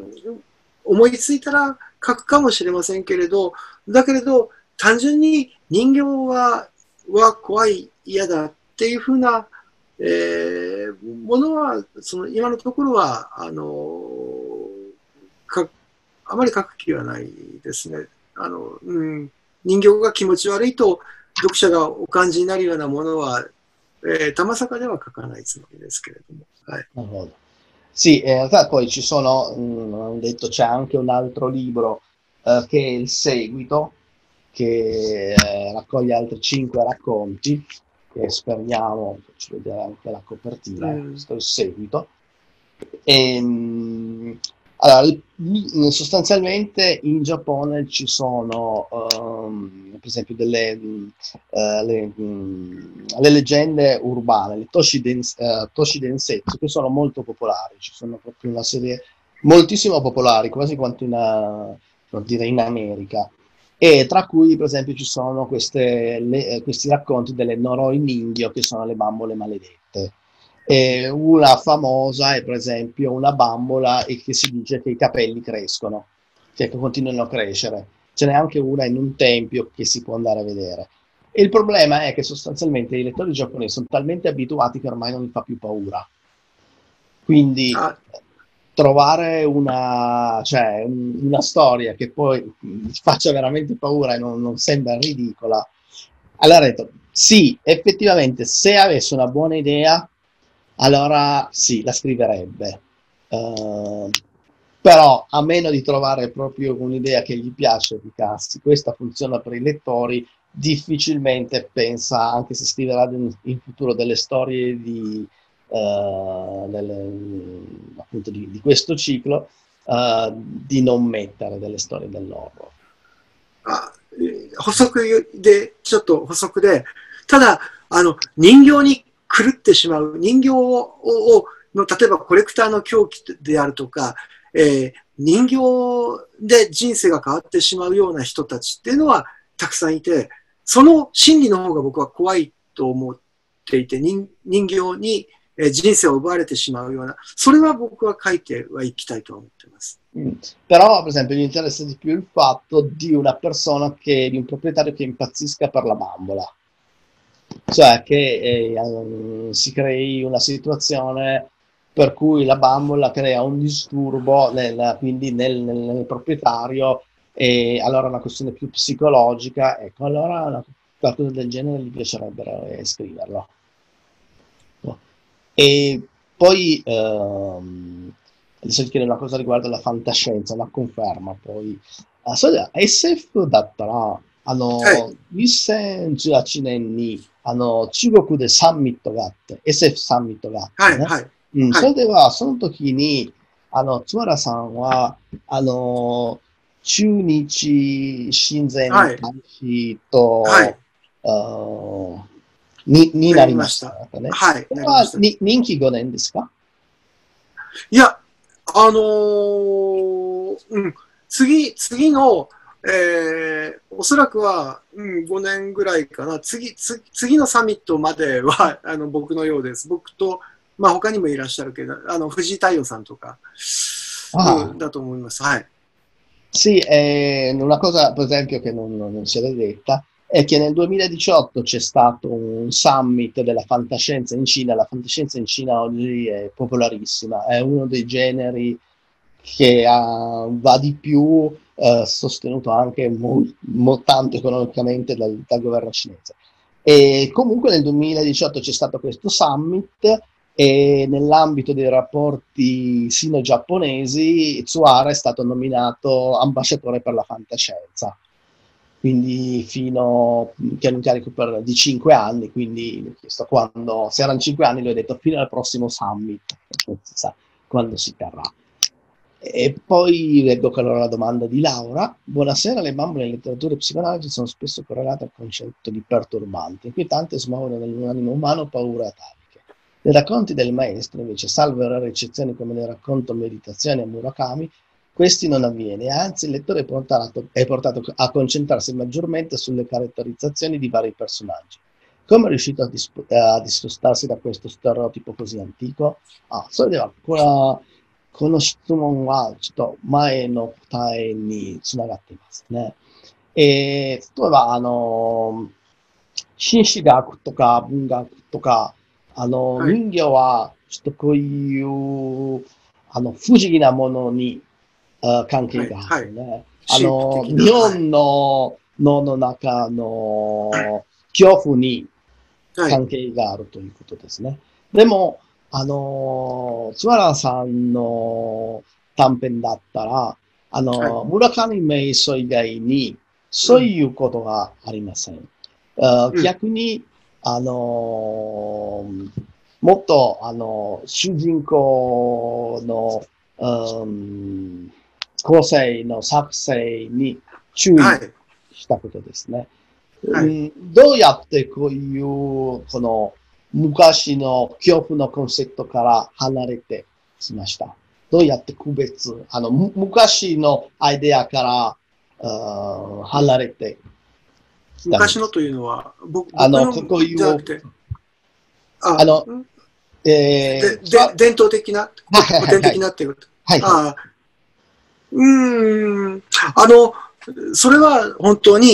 思いついたら書くかもしれませんけれど、だけれど、単純に人形は、は怖い、嫌だっていうふうな、えー、ものは、その今のところは、あの、かあまり書く気はないですね。あの、うん、人形が気持ち悪いと読者がお感じになるようなものは、eh, Tamasakaでは書かないつもりですけれども。はい。
なるほど。Sì, in realtà poi ci sono, mh, ho detto, c'è anche un altro libro eh, che è il seguito, che eh, raccoglie altri cinque racconti, che speriamo, faccio vedere anche la copertina,
Mm.
questo è il seguito. E, mh, allora, il- sostanzialmente in Giappone ci sono, ehm, per esempio, delle, mh, eh, le, mh, le leggende urbane, le Toshi, Den- eh, Toshi Densetsu, che sono molto popolari. Ci sono proprio una serie moltissimo popolari, quasi quanto in, eh, per dire, in America. E tra cui, per esempio, ci sono queste, le- eh, questi racconti delle Noroi Ningyo, che sono le bambole maledette. E una famosa è per esempio una bambola e che si dice che i capelli crescono, cioè che continuano a crescere. Ce n'è anche una in un tempio che si può andare a vedere. E il problema è che sostanzialmente i lettori giapponesi sono talmente abituati che ormai non gli fa più paura. Quindi
Ah.
trovare una, cioè, una storia che poi faccia veramente paura e non, non sembra ridicola. Allora ho detto, sì, effettivamente, se avesse una buona idea, allora sì, la scriverebbe. Uh, però a meno di trovare proprio un'idea che gli piace, di cazzo, questa funziona per i lettori, difficilmente pensa, anche se scriverà in futuro delle storie di, uh, delle, appunto di, di questo ciclo, uh, di non mettere delle storie dell'horror.
あ、補足で、ちょっと補足で、ただ、あの、人形に狂ってしまう、人形を、の例えばコレクターの狂気であるとか、えー、人形で人生が変わってしまうような人たちっていうのはたくさんいて、その心理の方が僕は怖いと思っていて、人, 人形に人生を奪われてしまうような、それは僕は書いてはいきたいと思ってます。
Mm. Però, per esempio, mi interessa di più il fatto di una persona che, di un proprietario che impazzisca per la bambola, cioè che eh, si crei una situazione per cui la bambola crea un disturbo nel, quindi nel, nel, nel proprietario, e allora è una questione più psicologica. Ecco, allora una, qualcosa del genere gli piacerebbe scriverlo. E poi ehm, adesso ti chiedo una cosa riguardo la fantascienza, una conferma poi. Ah, so,エスエフ だったら、あの、
はい、
にせんじゅうはちねんにあの中国でサミットがあって、エスエフ サミットがあってね。
はい、はい。
うん、
はい、
それでは、その時に、あの、津原さんは、あの、中日親善
はい、
大使と、
はい、
あーに、に
なり
なりまし
ましたた。
ね。
はい、
これ
なりました。
はに任期ごねんですか？
いや、あのーうん、次、次の、えー、おそらくは、うん、ごねんぐらいかな。次、つ次のサミットまでは、あの、僕のようです。僕と、まあ他にもいらっしゃるけど、あの、藤井太陽さんとか、
Ah,
うん、だと思います。はい。
sì, eh, una cosa per esempio che non, non si era detta è che nel duemiladiciotto c'è stato un summit della fantascienza in Cina. La fantascienza in Cina oggi è popolarissima, è uno dei generi che ha, va di più, eh, sostenuto anche mo, mo, tanto economicamente dal, dal governo cinese. E comunque nel duemiladiciotto c'è stato questo summit e nell'ambito dei rapporti sino-giapponesi Tsuhara è stato nominato ambasciatore per la fantascienza, quindi fino che è un incarico per, di cinque anni, quindi mi ho chiesto quando, se erano cinque anni, gli ho detto fino al prossimo summit, non si sa quando si terrà. E poi leggo allora la domanda di Laura. Buonasera, le bambole in letteratura e psicoanalisi sono spesso correlate al concetto di perturbante, inquietante, smuovono nell'animo umano paure ataviche. Nei racconti del maestro, invece, salvo rare eccezioni come nel racconto Meditazioni a Murakami, questi non avviene, anzi il lettore è portato, è portato a concentrarsi maggiormente sulle caratterizzazioni di vari personaggi. Come è riuscito a, dis- a discostarsi da questo stereotipo così antico? Ah, soではこれはこの質問はちょっと前の答えにつながっていますね。えー、例えば、あの、新史学とか文学とか、あの、
はい、
人形はちょっとこういう、あの、不思議なものにあ関係
はい、
があ
はい。
るね。あ
神秘
の、
的な、
日
はい。
本の脳の中の恐怖に
はい、
関係があるということですね。でも、あの、津原さんの短編だったら、あ
はい。
の、村上名所以外に、
う
そう
ん、
いうことがありません。あ
うん、
逆に、あの、もっと、あの、主人公の、うん、構成の作成に注意
はい、
したことですね。
はい。
うん、どうやってこういう、この昔の恐怖のコンセプトから離れてきました？どうやって区別、あの、む昔のアイデアからあー離れてきたのですか？
昔のというのは、僕、
あの、
僕の
ここいう、
じゃなくて、
あ
あ、
の、
ん
え
で、
ー、
で、
さ
伝統的な、
はいはい
古典的
はいはい。
なっていうこと。
はいはい。
ああ、うーん、あの、それは本当に、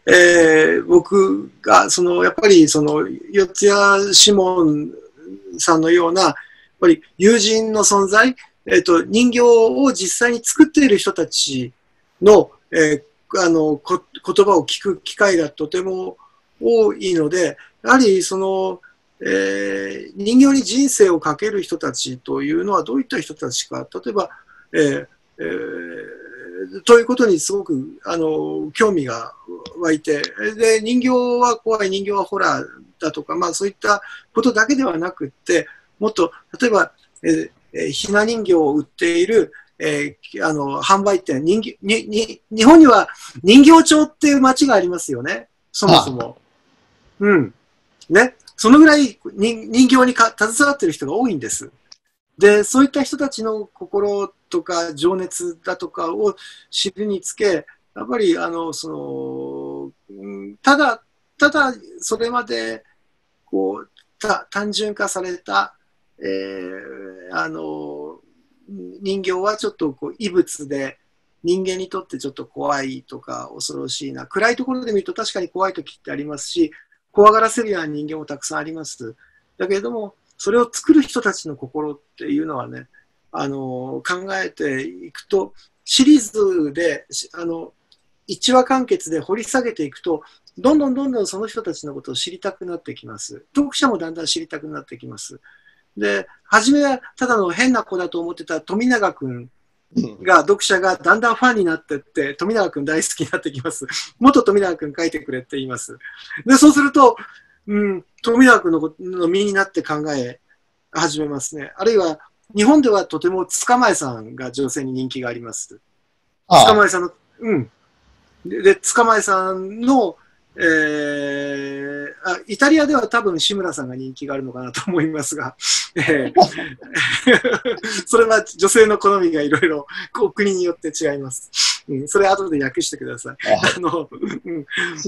えー、僕が、その、やっぱり、その、四谷シモンさんのような、やっぱり友人の存在、えっと、人形を実際に作っている人たちの、えー、あの、こ、言葉を聞く機会がとても多いので、やはり、その、えー、人形に人生をかける人たちというのはどういった人たちか、例えば、えーえー、ということにすごくあの興味が湧いて、で人形は怖い、人形はホラーだとか、まあ、そういったことだけではなくって、もっと例えば、えー、ひな人形を売っている、えー、あの販売店人形にに、日本には人形町っていう町がありますよね、そもそも。うんね、そのぐらい人形にか携わっている人が多いんです。で、そういった人たちの心とか情熱だとかを知るにつけ、やっぱりあのそのただただそれまでこうた単純化された、えー、あの人形はちょっとこう異物で人間にとってちょっと怖いとか恐ろしいな、暗いところで見ると確かに怖い時ってありますし、怖がらせるような人間もたくさんあります。だけれども、それを作る人たちの心っていうのはね、あの考えていくと、シリーズであのいちわ完結で掘り下げていくと、どんどんどんどんその人たちのことを知りたくなってきます。読者もだんだん知りたくなってきます。で、初めはただの変な子だと思ってた富永君が、読者がだんだんファンになっていって、富永君大好きになってきます。もっと富永君書いてくれって言います。で、そうすると、うん、富永君のの身になって考え始めますね。あるいは、日本ではとても塚前さんが女性に人気があります。塚前さんの、うん。で、で塚前さんの、えー、あ、イタリアでは多分志村さんが人気があるのかなと思いますが、えー、それは女性の好みがいろいろ国によって違います。うん、それ後で訳してください。あの、うん、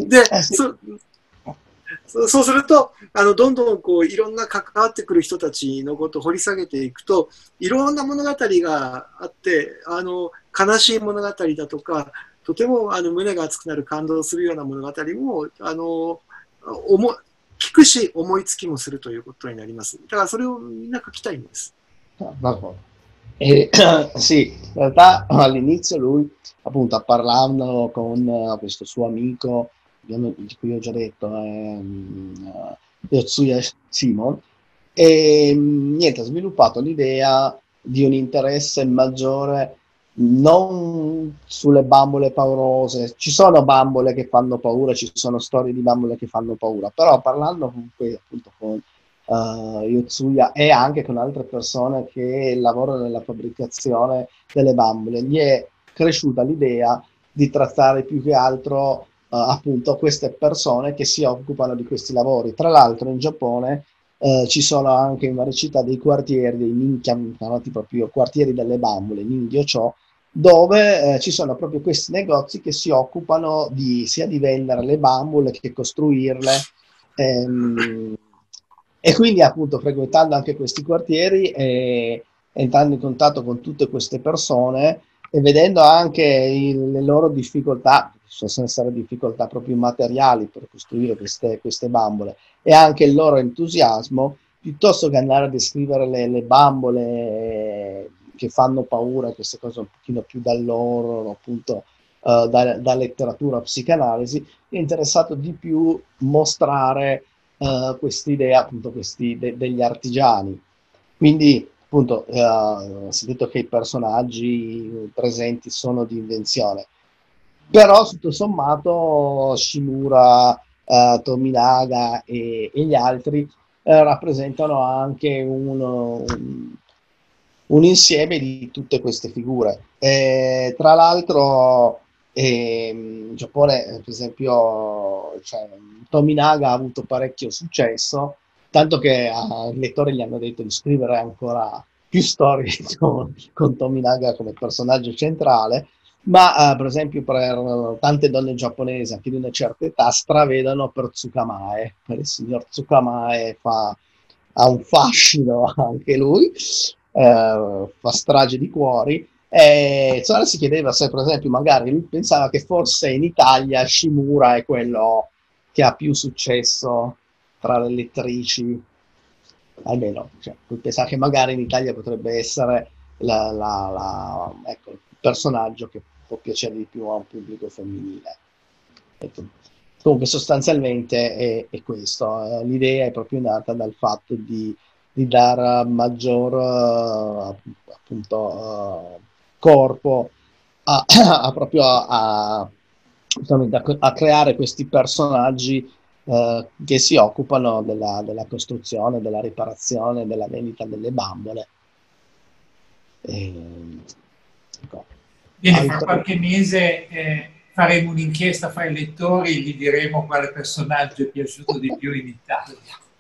で、そそうすると、あの、どんどんこう、いろんな関わってくる人たちのことを掘り下げていくと、いろんな物語があって、あの、悲しい物語だとか、とてもあの胸が熱くなる、感動するような物語も、あの、思聞くし、思いつきもするということになります。だからそれをみんな書きたいんです。
E, sì, in realtà all'inizio lui appunto parlando con uh, questo suo amico di cui ho già detto, um, Yotsuya Shimon, e niente, ha sviluppato l'idea di un interesse maggiore non sulle bambole paurose. Ci sono bambole che fanno paura, ci sono storie di bambole che fanno paura, però parlando comunque appunto con uh, Yotsuya e anche con altre persone che lavorano nella fabbricazione delle bambole, gli è cresciuta l'idea di trattare più che altro uh, appunto queste persone che si occupano di questi lavori. Tra l'altro in Giappone Uh, ci sono anche in varie città dei quartieri, dei chiamati proprio quartieri delle bambole, Ningyo-cho, dove eh, ci sono proprio questi negozi che si occupano di, sia di vendere le bambole che costruirle, ehm, e quindi appunto frequentando anche questi quartieri e entrando in contatto con tutte queste persone e vedendo anche il, le loro difficoltà, possono essere difficoltà proprio materiali per costruire queste, queste bambole, e anche il loro entusiasmo, piuttosto che andare a descrivere le, le bambole che fanno paura, queste cose un pochino più dall'horror, appunto uh, da, da letteratura psicanalisi, è interessato di più mostrare uh, quest'idea, appunto, questi de, degli artigiani. Quindi, appunto, uh, si è detto che i personaggi presenti sono di invenzione, però tutto sommato Shimura, Uh, Tominaga e, e gli altri uh, rappresentano anche un, un, un insieme di tutte queste figure. E, tra l'altro eh, in Giappone, per esempio, cioè, Tominaga ha avuto parecchio successo, tanto che ai lettori gli hanno detto di scrivere ancora più storie con, con Tominaga come personaggio centrale. Ma uh, per esempio per uh, tante donne giapponesi anche di una certa età stravedono per Tsukamae, per il signor Tsukamae fa, ha un fascino anche lui, uh, fa strage di cuori, E Sora si chiedeva se, per esempio, magari lui pensava che forse in Italia Shimura è quello che ha più successo tra le lettrici, almeno, cioè, lui pensava che magari in Italia potrebbe essere la, la, la, ecco, il personaggio che può piacere di più a un pubblico femminile. Ecco. Comunque sostanzialmente è, è questo, l'idea è proprio nata dal fatto di, di dare maggior uh, appunto uh, corpo a, a proprio a, a, a creare questi personaggi uh, che si occupano della, della costruzione, della riparazione, della vendita delle bambole. E, ecco.
Bene, fra qualche mese eh, faremo un'inchiesta fra i lettori e gli diremo quale personaggio è piaciuto di più in Italia.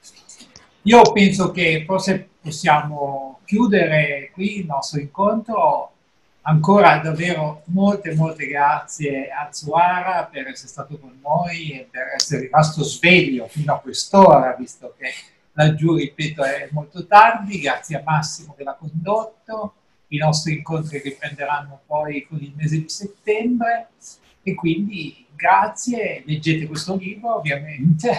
Io penso che forse possiamo chiudere qui il nostro incontro. Ancora davvero molte, molte grazie a Zuara per essere stato con noi e per essere rimasto sveglio fino a quest'ora, visto che laggiù, ripeto, è molto tardi. Grazie a Massimo che l'ha condotto. I nostri incontri riprenderanno poi con il mese di settembre e quindi grazie, leggete questo libro ovviamente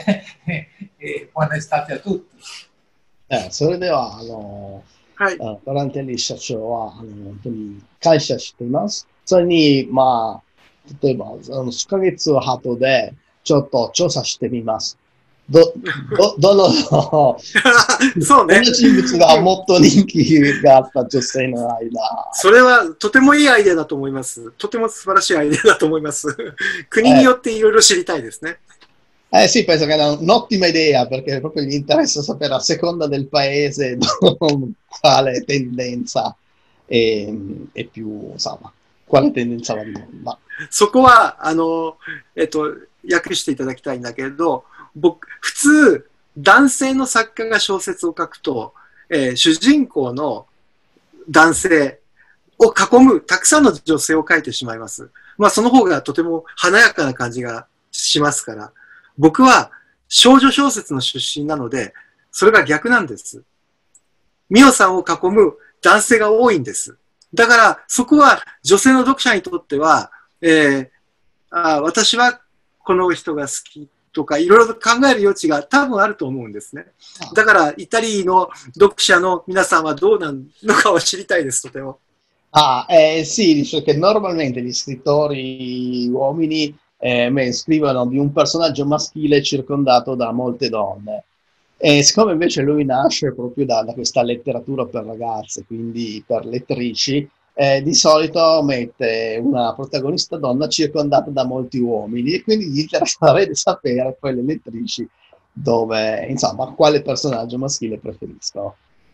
e buona estate a tutti.
えそれではあの、はい、ボランティアリー社長はあの本当に感謝しています。それにまあ例えばあの数ヶ月後でちょっと調査してみます。ど、ど、どの、そうね。どの人物がもっと人気があった女性の間。
それはとてもいいアイデアだと思います。とても素晴らしいアイデアだと思います。国によっていろいろ知りたいですね。
Eh sì, penso che è un'ottima idea perché proprio gli interessa sapere a seconda del paese quale tendenza è, è più, insomma, quale tendenza va di moda.
そこは、あの、えっと、訳していただきたいんだけど、僕、普通、男性の作家が小説を書くと、えー、主人公の男性を囲むたくさんの女性を書いてしまいます。まあ、その方がとても華やかな感じがしますから。僕は少女小説の出身なので、それが逆なんです。ミオさんを囲む男性が多いんです。だから、そこは女性の読者にとっては、えー、あ私はこの人が好きとか、いろいろ考える余地が多分あると思うんですね。だから、イタリーの読者の皆さんはどうなのかを知りたいです、とても。
Ah, eh, sì, dice che normalmente gli scrittori uomini Eh, beh, scrivono di un personaggio maschile circondato da molte donne e siccome invece lui nasce proprio da, da questa letteratura per ragazze, quindi per lettrici, eh, di solito mette una protagonista donna circondata da molti uomini e quindi gli interesserebbe sapere poi le lettrici dove, insomma, quale personaggio maschile preferiscono.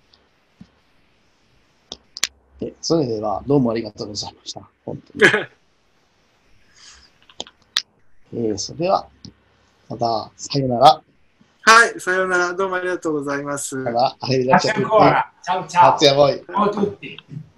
E, それではどうもありがとうございました。本当に。えー、それでは、また、さよなら。
はい、さよなら。どうもありがとうございます。
Arrivederci a tutti.
Ciao, ciao.
Grazie a voi.
Ciao a tutti.